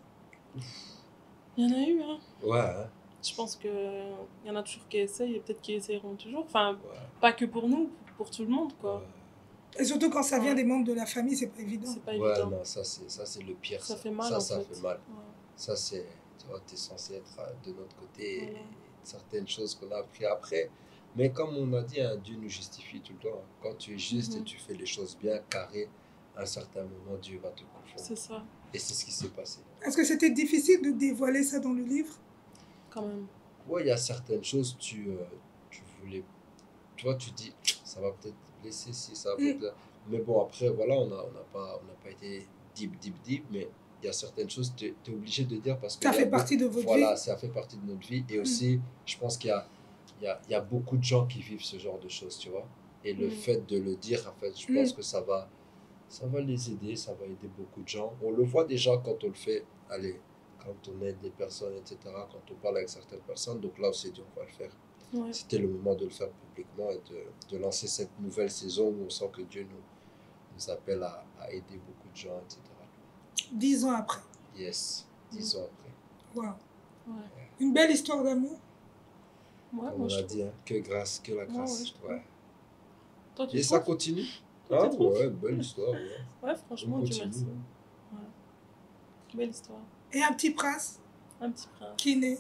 Il y en a eu, hein. Ouais, hein, Je pense qu'il y en a toujours qui essayent, et peut-être qui essayeront toujours. Enfin, ouais, pas que pour nous, pour tout le monde, quoi. ouais. Et surtout quand ça vient Ouais. des membres de la famille, c'est pas évident. C'est pas Ouais, évident. non, ça c'est, ça c'est le pire. Ça fait mal, ça, en ça fait. fait mal. Ouais. Ça c'est, tu vois, t'es censé être euh, de notre côté Voilà. et certaines choses qu'on a appris après. Mais comme on a dit, hein, Dieu nous justifie tout le temps. Quand tu es juste et Mhm. tu fais les choses bien carrées, à un certain moment, Dieu va te confondre. C'est ça, Et c'est ce qui s'est passé. Est-ce que c'était difficile de dévoiler ça dans le livre? quand même. Ouais, il y a certaines choses, tu, euh, tu voulais, tu vois, tu dis, ça va peut-être blesser, si ça va Mm. peut-être. Mais bon, après, voilà, on n'a on n'a pas, on n'a pas été deep, deep, deep, mais il y a certaines choses, tu es obligé de dire parce que. Ça il y a fait beaucoup- partie de votre Voilà, vie. ça fait partie de notre vie. Et Mm. aussi, je pense qu'il y a, il y, a, il y a beaucoup de gens qui vivent ce genre de choses, tu vois. Et le Mm. fait de le dire, en fait, je Mm. pense que ça va, ça va les aider, ça va aider beaucoup de gens. On le voit déjà quand on le fait, allez, quand on aide des personnes, et cetera, quand on parle avec certaines personnes. Donc là, on s'est dit, on va le faire. Ouais. C'était le moment de le faire publiquement et de, de lancer cette nouvelle saison où on sent que Dieu nous, nous appelle à, à aider beaucoup de gens, et cetera. Dix ans après. Yes, dix ans après. Waouh. Ouais. Une belle histoire d'amour. Ouais, Comme moi, on je a trouve. dit, hein, que grâce, que la Ouais, grâce. ouais, je trouve. Ouais. Toi, tu Et ça trouves? continue. Toi, Ah tu trouves? ouais, belle histoire. Ouais. Ouais, franchement, On Dieu continue. merci. Ouais. Belle histoire. Et un petit prince Un petit prince. qui naît.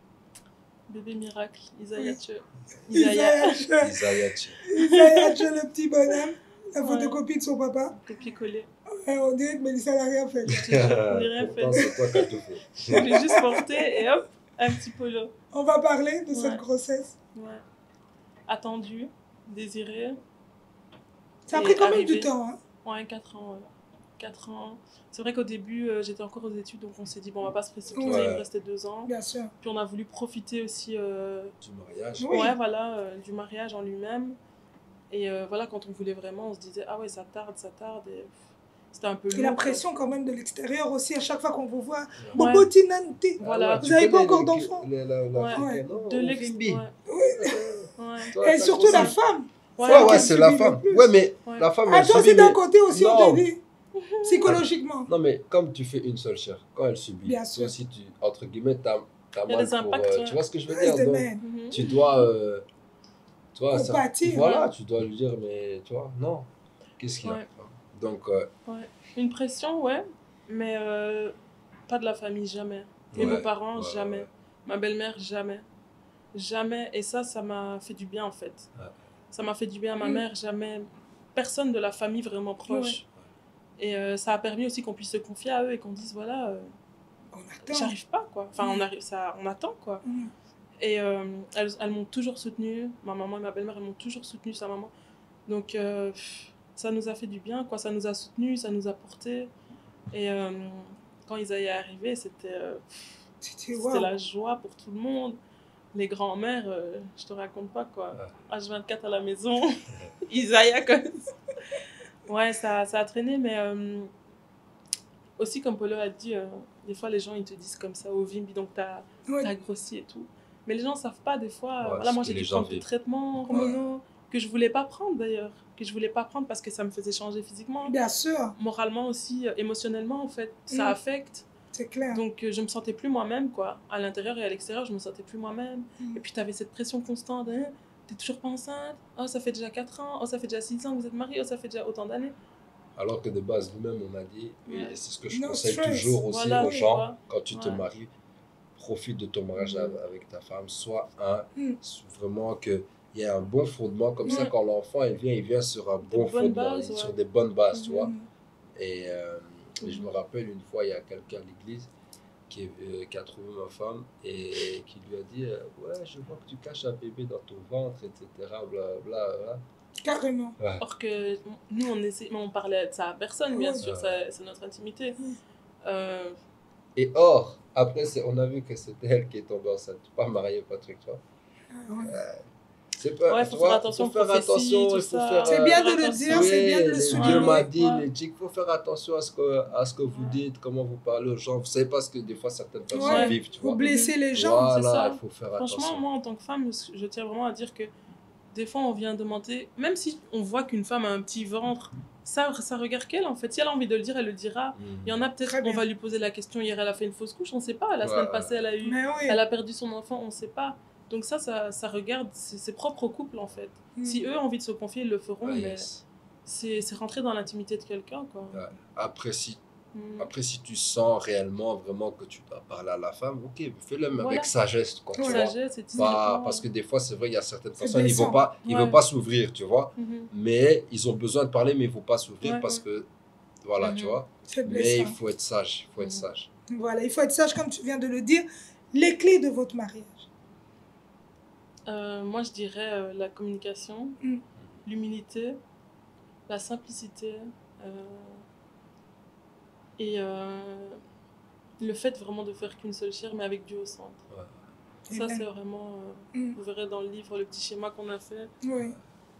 Bébé miracle, Isaiah Tche. Isaiah. Isaiah. Isaiah, tu- Isaiah, tu es le petit bonhomme. La Ouais. photocopie de son papa. Copier-coller. Ouais, on dirait que Mélissa n'a rien fait. J'ai rien Pourtant, fait. c'est toi qui as tout fait. Je l'ai juste porté et hop, un petit polo. On va parler de Ouais. cette grossesse. Ouais. Attendu, désiré. Ça a Et pris quand même arrivé. du temps. Hein. Ouais, quatre ans. Ouais. quatre ans. C'est vrai qu'au début, euh, j'étais encore aux études, donc on s'est dit, bon, on va pas se précipiter, Ouais. il me restait deux ans. Bien sûr. Puis on a voulu profiter aussi euh, Du mariage. Oui. ouais, voilà, euh, du mariage en lui-même. Et euh, voilà, quand on voulait vraiment, on se disait, ah ouais, ça tarde, ça tarde. Et pff, c'était un peu Et lourd. la quoi. pression quand même de l'extérieur aussi, à chaque fois qu'on vous voit. Ouais. Bobo Tinante. Voilà. Vous avez pas encore d'enfant. La, la, la, Ouais. africaine, non, De on l'ex. Fimbi. Ouais. Euh, Ouais. toi, Et t'as surtout la grossi. femme. Ouais, Ouais, ouais, qu'elle c'est la subit le femme. plus. Ouais, mais Ouais. la femme, Ah, elle toi aussi, subit, d'un mais- côté aussi, Non. on te dit. Psychologiquement. Non, mais comme tu fais une seule chair, quand elle subit, Bien toi sûr. aussi, tu, entre guillemets, t'as t'as Il y a mal des pour... impacts, euh, ouais. Tu vois ce que je veux Ouais, dire? c'est Donc, man. Mhm. tu dois... euh, tu vois, ça- Compatir, voilà, ouais. tu dois lui dire, mais tu vois, non. Qu'est-ce qu'il y a? Ouais. Donc, euh, Ouais. Une pression, ouais, mais euh, pas de la famille, jamais. Mes ouais, beaux-parents, ouais, jamais. ouais. Ma belle-mère, jamais. Jamais. Et ça, ça m'a fait du bien, en fait. Ouais. Ça m'a fait du bien à ma Mm. mère, jamais. Personne de la famille vraiment proche. Et euh, ça a permis aussi qu'on puisse se confier à eux et qu'on dise, voilà, euh, On attend. j'arrive pas, quoi. Enfin, on, Mm. arrive, ça, on attend, quoi. Mm. Et euh, elles, elles m'ont toujours soutenue. Ma maman et ma belle-mère, elles m'ont toujours soutenue, sa maman. Donc, euh, pff, ça nous a fait du bien, quoi. Ça nous a soutenus, ça nous a portés. Et euh, quand Isaïe est arrivé, c'était euh, C'était c'était waouh. la joie pour tout le monde. Les grands-mères, euh, je te raconte pas, quoi. Ouais. H vingt-quatre à la maison, Isaïe, quoi. Ouais, ça, ça a traîné, mais euh, aussi, comme Polo a dit, euh, des fois, les gens, ils te disent comme ça, au Vimbi, donc t'as Ouais. t'as grossi et tout. Mais les gens savent pas, des fois. Ouais, voilà, ce moi, que j'ai les dû gens prendre des vivent. traitements hormonaux que je voulais pas prendre, d'ailleurs. Que je voulais pas prendre parce que ça me faisait changer physiquement. Bien sûr. Moralement aussi, euh, émotionnellement, en fait. Ça Mm. affecte. C'est clair. Donc, euh, je me sentais plus moi-même, quoi. À l'intérieur et à l'extérieur, je me sentais plus moi-même. Mm. Et puis, tu avais cette pression constante. Hein, t'es toujours pas enceinte. Oh, ça fait déjà quatre ans. Oh, ça fait déjà six ans que vous êtes mariés. Oh, ça fait déjà autant d'années. Alors que de base, nous-mêmes, on a dit, Ouais. et c'est ce que je No conseille stress. toujours aussi Voilà, aux tu gens, vois. quand tu te Ouais. maries, profite de ton mariage Mhm. av- avec ta femme, soit un, Mm. vraiment qu'il y ait un bon fondement, comme ça Ouais. quand l'enfant il vient, il vient sur un Des bon bonnes fondement, bases, il- sur ouais. des bonnes bases, tu Mhm. vois. Mm. Et, euh, et je me Mhm. rappelle une fois, il y a quelqu'un à l'église qui, est- euh, qui a trouvé ma femme et qui lui a dit euh, ouais, je vois que tu caches un bébé dans ton ventre, et cetera. Bla, bla, bla. Carrément. Ouais. Or que nous, on, essaie, on parlait de ça à personne, bien Ouais. sûr. Ouais. ça- C'est notre intimité. Mm. Euh, Et or, après, c'est- on a vu que c'était elle qui est tombée enceinte, pas mariée, pas truc, tu vois. Ah, ouais. C'est pas, Ouais, tu faut vois, faire il attention faut aux faire prophéties, attention, tout il faut ça. faire. C'est euh, bien de faire le attention. dire, c'est bien de le les- souligner. Dieu m'a dit, Ouais. les dit qu'il faut faire attention à ce que, à ce que vous Ouais. dites, comment vous parlez aux gens. Vous savez pas ce que des fois certaines personnes Ouais. vivent, tu Vous vois. blessez les gens. Voilà, c'est ça. il faut faire Franchement, attention. moi, en tant que femme, je tiens vraiment à dire que des fois, on vient demander, même si on voit qu'une femme a un petit ventre, ça, ça regarde qu'elle, en fait. Si elle a envie de le dire, elle le dira. Il y en a peut-être, Très bien. on va lui poser la question, hier, elle a fait une fausse couche, on sait pas. La Ouais, semaine ouais. passée, elle a eu, Mais oui. elle a perdu son enfant, on sait pas. Donc ça, ça, ça regarde, c'est c'est propre au couple, en fait. Mm. Si eux ont envie de se confier, ils le feront, Ouais, mais yes. c'est c'est rentrer dans l'intimité de quelqu'un, quoi. Ouais. Après, si, Mm. après, si tu sens réellement vraiment que tu dois parler à la femme, ok, fais-le mais Voilà. avec sagesse, quoi, tu Ouais. vois. Sagesse et Pas, discrètement. parce que des fois, c'est vrai, il y a certaines C'est personnes, ils blessant. vont pas, ils Ouais. vont pas s'ouvrir, tu vois. Mhm. Mais ils ont besoin de parler, mais ils vont pas s'ouvrir Ouais, parce ouais. que, voilà, Mhm. tu vois. C'est Mais il blessant. faut être sage, il faut être Mhm. sage. Voilà, il faut être sage, comme tu viens de le dire. Les clés de votre mariage. Euh, moi, je dirais euh, la communication, Mm. l'humilité, la simplicité euh, et euh, le fait vraiment de faire qu'une seule chair, mais avec Dieu au centre. Ouais. Ça, Amen. c'est vraiment... euh, Mm. vous verrez dans le livre le petit schéma qu'on a fait. Oui.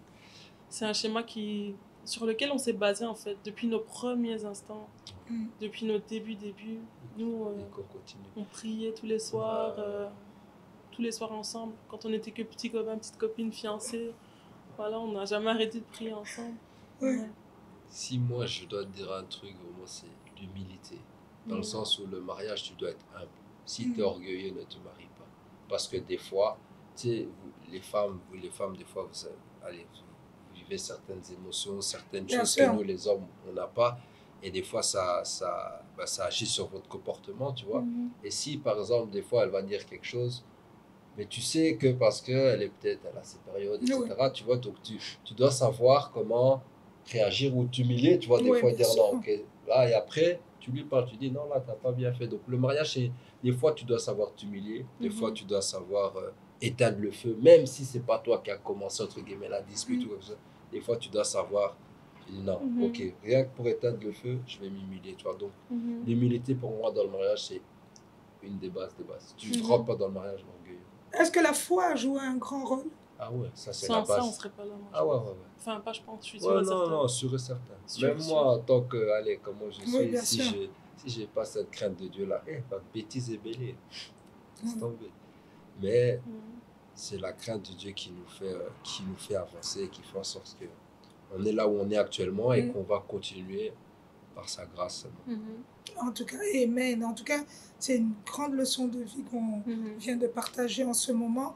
C'est un schéma qui, sur lequel on s'est basé, en fait, depuis nos premiers instants, Mm. depuis nos débuts, débuts. Nous, euh, Et qu'on continue. on priait tous les soirs, Ouais. euh, tous les soirs ensemble. Quand on était que petits copains, petites copines, fiancés, voilà, on n'a jamais arrêté de prier ensemble. Ouais. Ouais. Si moi, je dois te dire un truc, vraiment, c'est l'humilité. Dans le Mm. sens où le mariage, tu dois être humble. Si Mm. tu es orgueilleux, ne te marie pas. Parce que des fois, tu sais, vous, les femmes, vous, les femmes, des fois, vous, allez, vous vivez certaines émotions, certaines Bien choses sûr. que nous, les hommes, on n'a pas. Et des fois, ça, ça, bah, ça agit sur votre comportement, tu vois. Mhm. Et si, par exemple, des fois, elle va dire quelque chose, mais tu sais que parce qu'elle est peut-être, elle a ses périodes, et cetera, tu vois, donc tu, tu dois savoir comment réagir ou t'humilier, tu vois, des Oui, fois, et bien dire sûr. non, ok, là, et après, tu lui parles, tu dis non, là, t'as pas bien fait. Donc, le mariage, c'est, des fois, tu dois savoir t'humilier, des Mhm. fois, tu dois savoir euh, éteindre le feu, même si c'est pas toi qui as commencé, entre guillemets, la dispute Mhm. ou comme ça. Des fois, tu dois savoir, tu dis non, Mhm. ok, rien que pour éteindre le feu, je vais m'humilier, tu vois. Donc, Mhm. l'humilité, pour moi, dans le mariage, c'est une des bases des bases. Tu ne Mhm. rentres pas dans le mariage orgueilleux. Est-ce que la foi a joué un grand rôle? Ah ouais, ça c'est la Sans base. ça, on serait pas là. Moi, je Ah ouais, pense. ouais, ouais. Enfin, pas, je pense, je suis sûre Ouais, et non, certaine. non, sûr et certain. Sûr, Même sûr. moi, en tant que, allez, comment je suis, Oui, bien si sûr. je si j'ai pas cette crainte de Dieu là, eh, pas de bêtises et bêlées. Laisse Mhm. tomber. Mais Mhm. c'est la crainte de Dieu qui nous fait, euh, qui nous fait avancer, qui fait en sorte que on est là où on est actuellement et Mhm. qu'on va continuer par sa grâce seulement. Mhm. En tout cas, amen. En tout cas, c'est une grande leçon de vie qu'on Mhm. vient de partager en ce moment.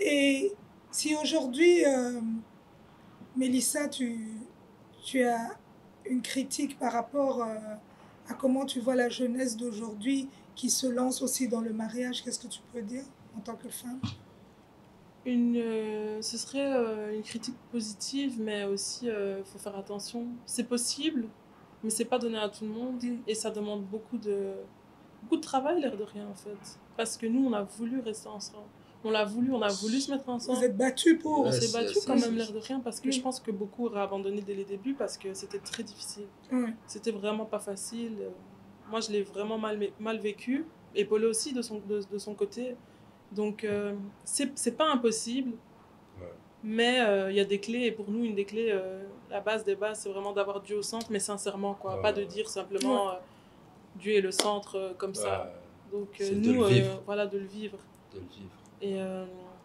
Et si aujourd'hui, euh, Mélissa, tu, tu as une critique par rapport euh, à comment tu vois la jeunesse d'aujourd'hui qui se lance aussi dans le mariage, qu'est-ce que tu peux dire en tant que femme? Une, euh, ce serait euh, une critique positive, mais aussi il euh, faut faire attention. C'est possible, mais c'est pas donné à tout le monde Mm. et ça demande beaucoup de, beaucoup de travail, l'air de rien en fait. Parce que nous, on a voulu rester ensemble. On l'a voulu, on a voulu se mettre Vous ensemble. êtes battus pour. On Ouais, s'est c'est- battu c'est- quand même, c'est- l'air de rien, parce que Mm. je pense que beaucoup auraient abandonné dès les débuts parce que c'était très difficile. Ouais. C'était vraiment pas facile. Euh, Moi, je l'ai vraiment mal, mal vécu. Et Paul aussi, de son, de, de son côté. Donc, euh, c'est c'est pas impossible. Ouais. Mais il y a des clés. Et pour nous, une des clés, euh, la base des bases, c'est vraiment d'avoir Dieu au centre, mais sincèrement, quoi. Ouais. Pas de dire simplement euh, Dieu est le centre euh, comme ça. Ouais, Donc, c'est euh, de nous, le vivre. euh, voilà, de le vivre. de le vivre. Et, euh,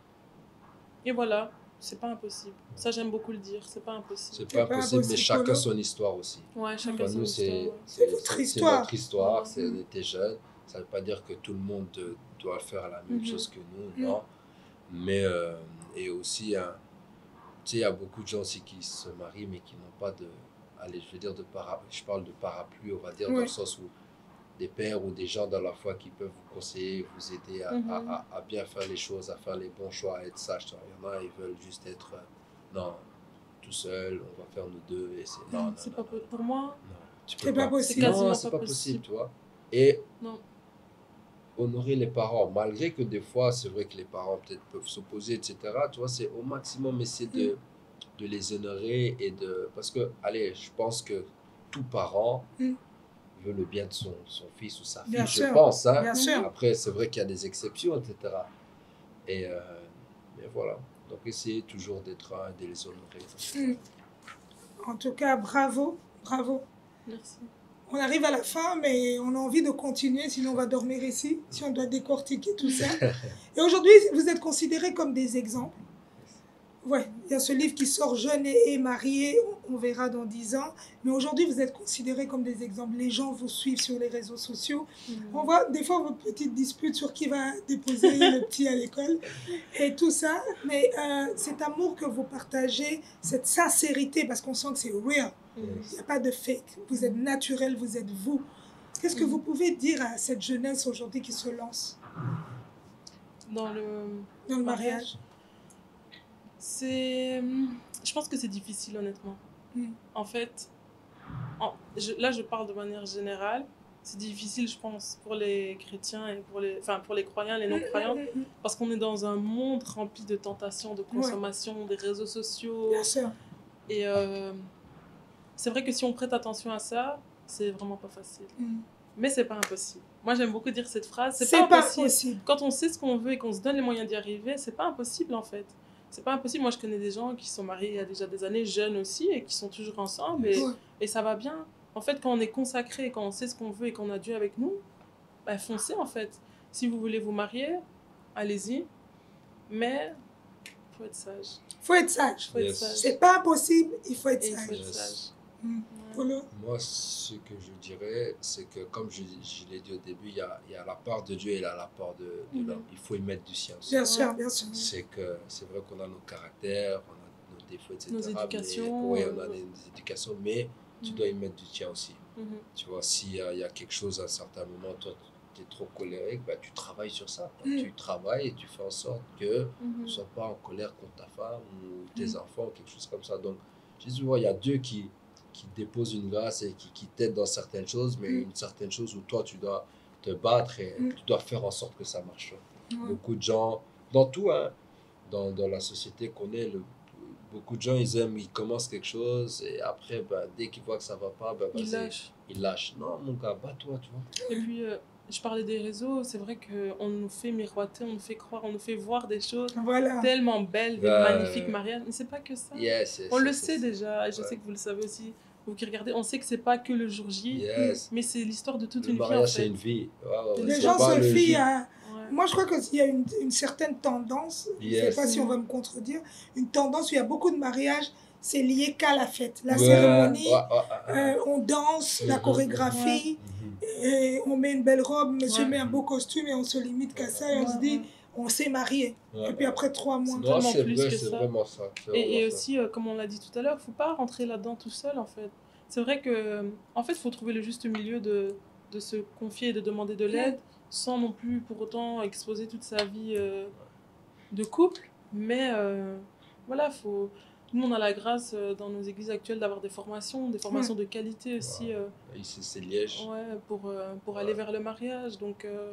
et voilà, c'est pas impossible. Ça, j'aime beaucoup le dire. C'est pas impossible. C'est C'est pas pas impossible, mais impossible, chacun Polo. son histoire aussi. Ouais, chacun Enfin, son nous, c'est histoire. c'est- votre c'est- c'est histoire. notre histoire, Ouais. c'est, on était jeunes, Ça ne veut pas dire que tout le monde euh, doit faire la même Mhm. chose que nous, Mhm. non. Mais, euh, et aussi, hein, tu sais, il y a beaucoup de gens aussi qui se marient, mais qui n'ont pas de, allez, je veux dire, de parapluie, je parle de parapluie, on va dire, dans Oui. le sens où des pères ou des gens dans la foi qui peuvent vous conseiller, vous aider à, Mhm. à, à, à bien faire les choses, à faire les bons choix, à être sage. Il y en a, ils veulent juste être, euh, non, tout seul, on va faire nous deux, et c'est, non, non, C'est non, pas non, po- non, pour moi, non, tu C'est peux pas pas. possible. C'est quasiment Non, c'est pas pas possible, possible. tu vois. Et non. honorer les parents, malgré que des fois, c'est vrai que les parents peut-être peuvent s'opposer, et cetera. Tu vois, c'est au maximum essayer de, de les honorer et de... Parce que, allez, je pense que tout parent Mm. veut le bien de son, son fils ou sa fille, Bien je sûr. pense. Hein. Bien sûr. Après, c'est vrai qu'il y a des exceptions, et cetera. Et, euh, mais voilà. Donc, essayez toujours d'être un et de les honorer. Mm. En tout cas, bravo, bravo. Merci. On arrive à la fin, mais on a envie de continuer, sinon on va dormir ici, si on doit décortiquer tout ça. Et aujourd'hui, vous êtes considérés comme des exemples. Ouais, il y a ce livre qui sort Jeune et, et marié, on verra dans dix ans. Mais aujourd'hui, vous êtes considérés comme des exemples. Les gens vous suivent sur les réseaux sociaux. Mhm. On voit des fois vos petites disputes sur qui va déposer le petit à l'école et tout ça. Mais euh, cet amour que vous partagez, cette sincérité, parce qu'on sent que c'est real. Mhm. Il n'y a pas de fake. Vous êtes naturel, vous êtes vous. Qu'est-ce que Mhm. vous pouvez dire à cette jeunesse aujourd'hui qui se lance Dans le dans le mariage, mariage? c'est... Je pense que c'est difficile, honnêtement. Mm. En fait, en- je- là, je parle de manière générale. C'est difficile, je pense, pour les chrétiens et pour les, enfin, pour les croyants, les non-croyants, Mm, mm, mm. parce qu'on est dans un monde rempli de tentations, de consommation, des réseaux sociaux. Bien sûr. Et euh, c'est vrai que si on prête attention à ça, c'est vraiment pas facile. Mm. Mais c'est pas impossible. Moi, j'aime beaucoup dire cette phrase. C'est C'est pas pas impossible. possible. Quand on sait ce qu'on veut et qu'on se donne les moyens d'y arriver, c'est pas impossible en fait. C'est pas impossible. Moi, je connais des gens qui sont mariés il y a déjà des années, jeunes aussi, et qui sont toujours ensemble, et, Ouais. et ça va bien. En fait, quand on est consacré, quand on sait ce qu'on veut et qu'on a Dieu avec nous, bah, foncez en fait. Si vous voulez vous marier, allez-y. Mais il faut être sage. Faut être sage. Il faut être Yes. sage. C'est pas impossible, il faut être Et il faut sage. être Yes. sage. Mm. Ouais. Polo? Moi, ce que je dirais, c'est que, comme je, je l'ai dit au début, il y a, il y a la part de Dieu et il y a la part de, de Mhm. l'homme. Il faut y mettre du sien aussi. Bien Ouais. sûr, bien sûr. C'est que c'est vrai qu'on a nos caractères, on a nos défauts, et cetera. Nos éducations, Mais, oui, on a euh, des, des éducations, mais tu Mhm. dois y mettre du tien aussi. Mhm. Tu vois, s'il y a, il y a quelque chose à un certain moment, toi, tu es trop colérique, bah, tu travailles sur ça. Mm. Tu travailles et tu fais en sorte que tu Mhm. ne sois pas en colère contre ta femme ou tes Mm. enfants, quelque chose comme ça. Donc, Jésus, ouais, il y a Dieu qui, qui dépose une grâce et qui, qui t'aide dans certaines choses, mais Mm. une certaine chose où toi, tu dois te battre et Mm. tu dois faire en sorte que ça marche. Ouais. Beaucoup de gens, dans tout, hein, dans, dans la société qu'on est, le, beaucoup de gens, ils aiment, ils commencent quelque chose et après, ben, dès qu'ils voient que ça va pas, ben, Il vas-y, lâche. ils lâchent. Non, mon gars, bats-toi, tu vois. Et puis, euh, je parlais des réseaux, c'est vrai qu'on nous fait miroiter, on nous fait croire, on nous fait voir des choses Voilà. tellement belles, des Ouais. magnifiques mariages, mais c'est pas que ça. Yes, yes, On le yes, sait yes. déjà, et je Ouais. sais que vous le savez aussi, vous qui regardez, on sait que c'est pas que le jour J, Yes. mais c'est l'histoire de toute Le une vie en mariage, c'est fait. une vie. Ouais, ouais, ouais, Les Les c'est gens pas se le fient J. à... Ouais. Moi, je crois qu'il y a une, une certaine tendance, je ne sais Yes. pas si on va me contredire, une tendance où il y a beaucoup de mariages, c'est lié qu'à la fête. La Ouais, cérémonie, ouais, ouais, ouais, ouais. euh, on danse, la Mhm. chorégraphie, Mhm. et on met une belle robe, monsieur Ouais. met un beau costume et on se limite qu'à ça et on Ouais, se dit, ouais. on s'est marié. Ouais, Et puis ouais. après trois mois. C'est Non, tellement c'est plus vrai, que c'est ça. vraiment ça. c'est Et, et vraiment ça. aussi, euh, comme on l'a dit tout à l'heure, faut pas rentrer là-dedans tout seul en fait. C'est vrai que, en fait, faut trouver le juste milieu de, de se confier et de demander de l'aide, sans non plus pour autant exposer toute sa vie euh, de couple. Mais euh, voilà, faut. Nous, on a la grâce euh, dans nos églises actuelles d'avoir des formations, des formations de qualité aussi, euh, Ici, c'est Liège. ouais, pour, euh, pour Ouais. aller vers le mariage. Donc, euh,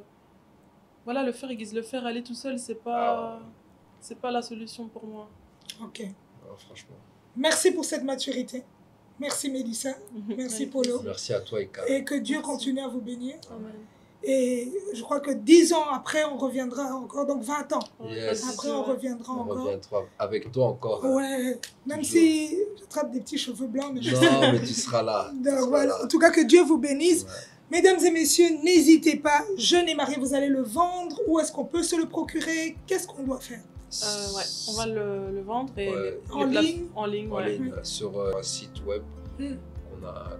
voilà, le faire église, le faire aller tout seul, c'est Ah pas, ouais. c'est pas la solution pour moi. Ok. Ouais, franchement. Merci pour cette maturité. Merci Mélissa. Merci, Avec Polo. plaisir. Merci à toi, Ika. Et que Dieu Merci. continue à vous bénir. Amen. Et je crois que dix ans après, on reviendra encore, donc vingt ans. Ouais, Yes. pas de Après, souci, on ouais. reviendra On encore. reviendra avec toi encore. hein. Ouais, même Toujours. si j'attrape des petits cheveux blancs, mais je Non, mais tu seras là. Tu Donc, seras voilà. En là. tout cas, que Dieu vous bénisse. Ouais. Mesdames et messieurs, n'hésitez pas. Jeune et marié, vous allez le vendre. Où est-ce qu'on peut se le procurer? Qu'est-ce qu'on doit faire? Euh, ouais, on va le, le vendre et Ouais. les- En les plate- ligne en ligne, En ouais. ligne, sur euh, un site web Mm. qu'on a, qu'on a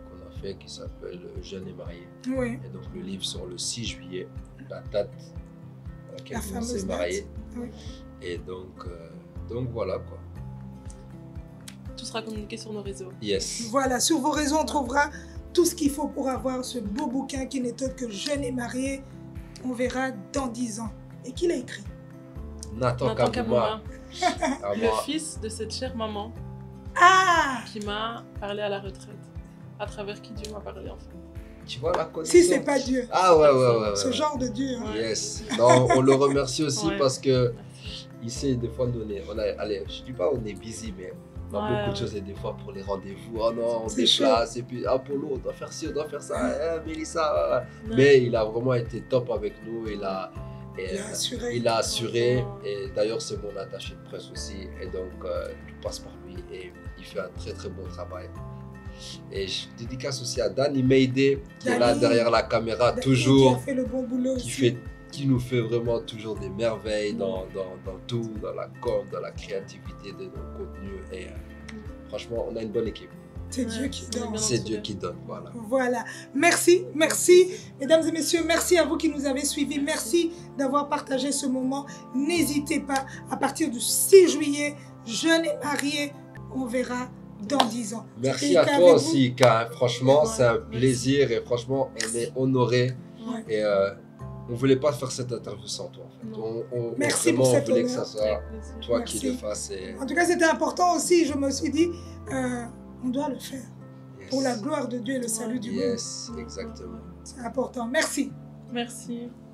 fait qui s'appelle Jeune et marié. Oui. Et donc le livre sort le six juillet, la date à laquelle La on s'est fameuse marié. date. Oui. Et donc, euh, donc voilà quoi. Tout sera communiqué sur nos réseaux. Yes. Voilà, sur vos réseaux, on trouvera tout ce qu'il faut pour avoir ce beau bouquin qui n'est autre que Jeune et marié. On verra dans dix ans. Et qui l'a écrit? Nathan Nathan Kabouma. Kabouma, Ah, le moi, fils de cette chère maman Ah! qui m'a parlé à la retraite, à travers qui Dieu m'a parlé en fait. tu vois la connaissance. Si c'est pas Dieu. Ah ouais, ouais, ouais. ouais, Ce ouais. genre de Dieu. Hein. Ouais. Yes. Non, on le remercie aussi Ouais. parce que Merci. il sait, des fois, nous, on est, on a, allez, je dis pas on est busy, mais on a Ouais, beaucoup de ouais. choses et des fois pour les rendez-vous, oh non, on C'est déplace, et puis Apollo, on doit faire ci, on doit faire ça, eh, Mélissa, ouais, ouais. Ouais. Mais il a vraiment été top avec nous, il a, et, Il a euh, assuré. il a assuré, Ouais. et d'ailleurs c'est mon attaché de presse aussi, et donc euh, tout passe par lui, et il fait un très très bon travail. Et je dédicace aussi à Danny Mayday, qui est là Danny. derrière la caméra, Qui toujours, a fait le bon boulot qui aussi. fait qui nous fait vraiment toujours des merveilles Mm. dans, dans, dans tout, dans la com, dans la créativité de nos contenus. Et euh, franchement, on a une bonne équipe. C'est Ouais, Dieu qui c'est donne. bien. C'est entouré. Dieu qui donne, voilà. Voilà. Merci, merci. Mesdames et messieurs, merci à vous qui nous avez suivis. Merci d'avoir partagé ce moment. N'hésitez pas, à partir du six juillet, Jeune et marié, on verra dans dix ans. Merci Et à qu'avec toi vous- aussi, Ika. Franchement, Ouais, c'est un merci. plaisir et franchement, on est honorés. Ouais. Et euh, on voulait pas faire cette interview sans toi. En fait. Non. On, on- Merci vraiment, pour on cet voulait que honneur. ça soit Avec plaisir. toi Merci. qui le fasses. Et... En tout cas, c'était important aussi. Je me suis dit, euh, on doit le faire Yes. pour la gloire de Dieu et le salut du monde. Yes, exactement. C'est important. Merci. Merci.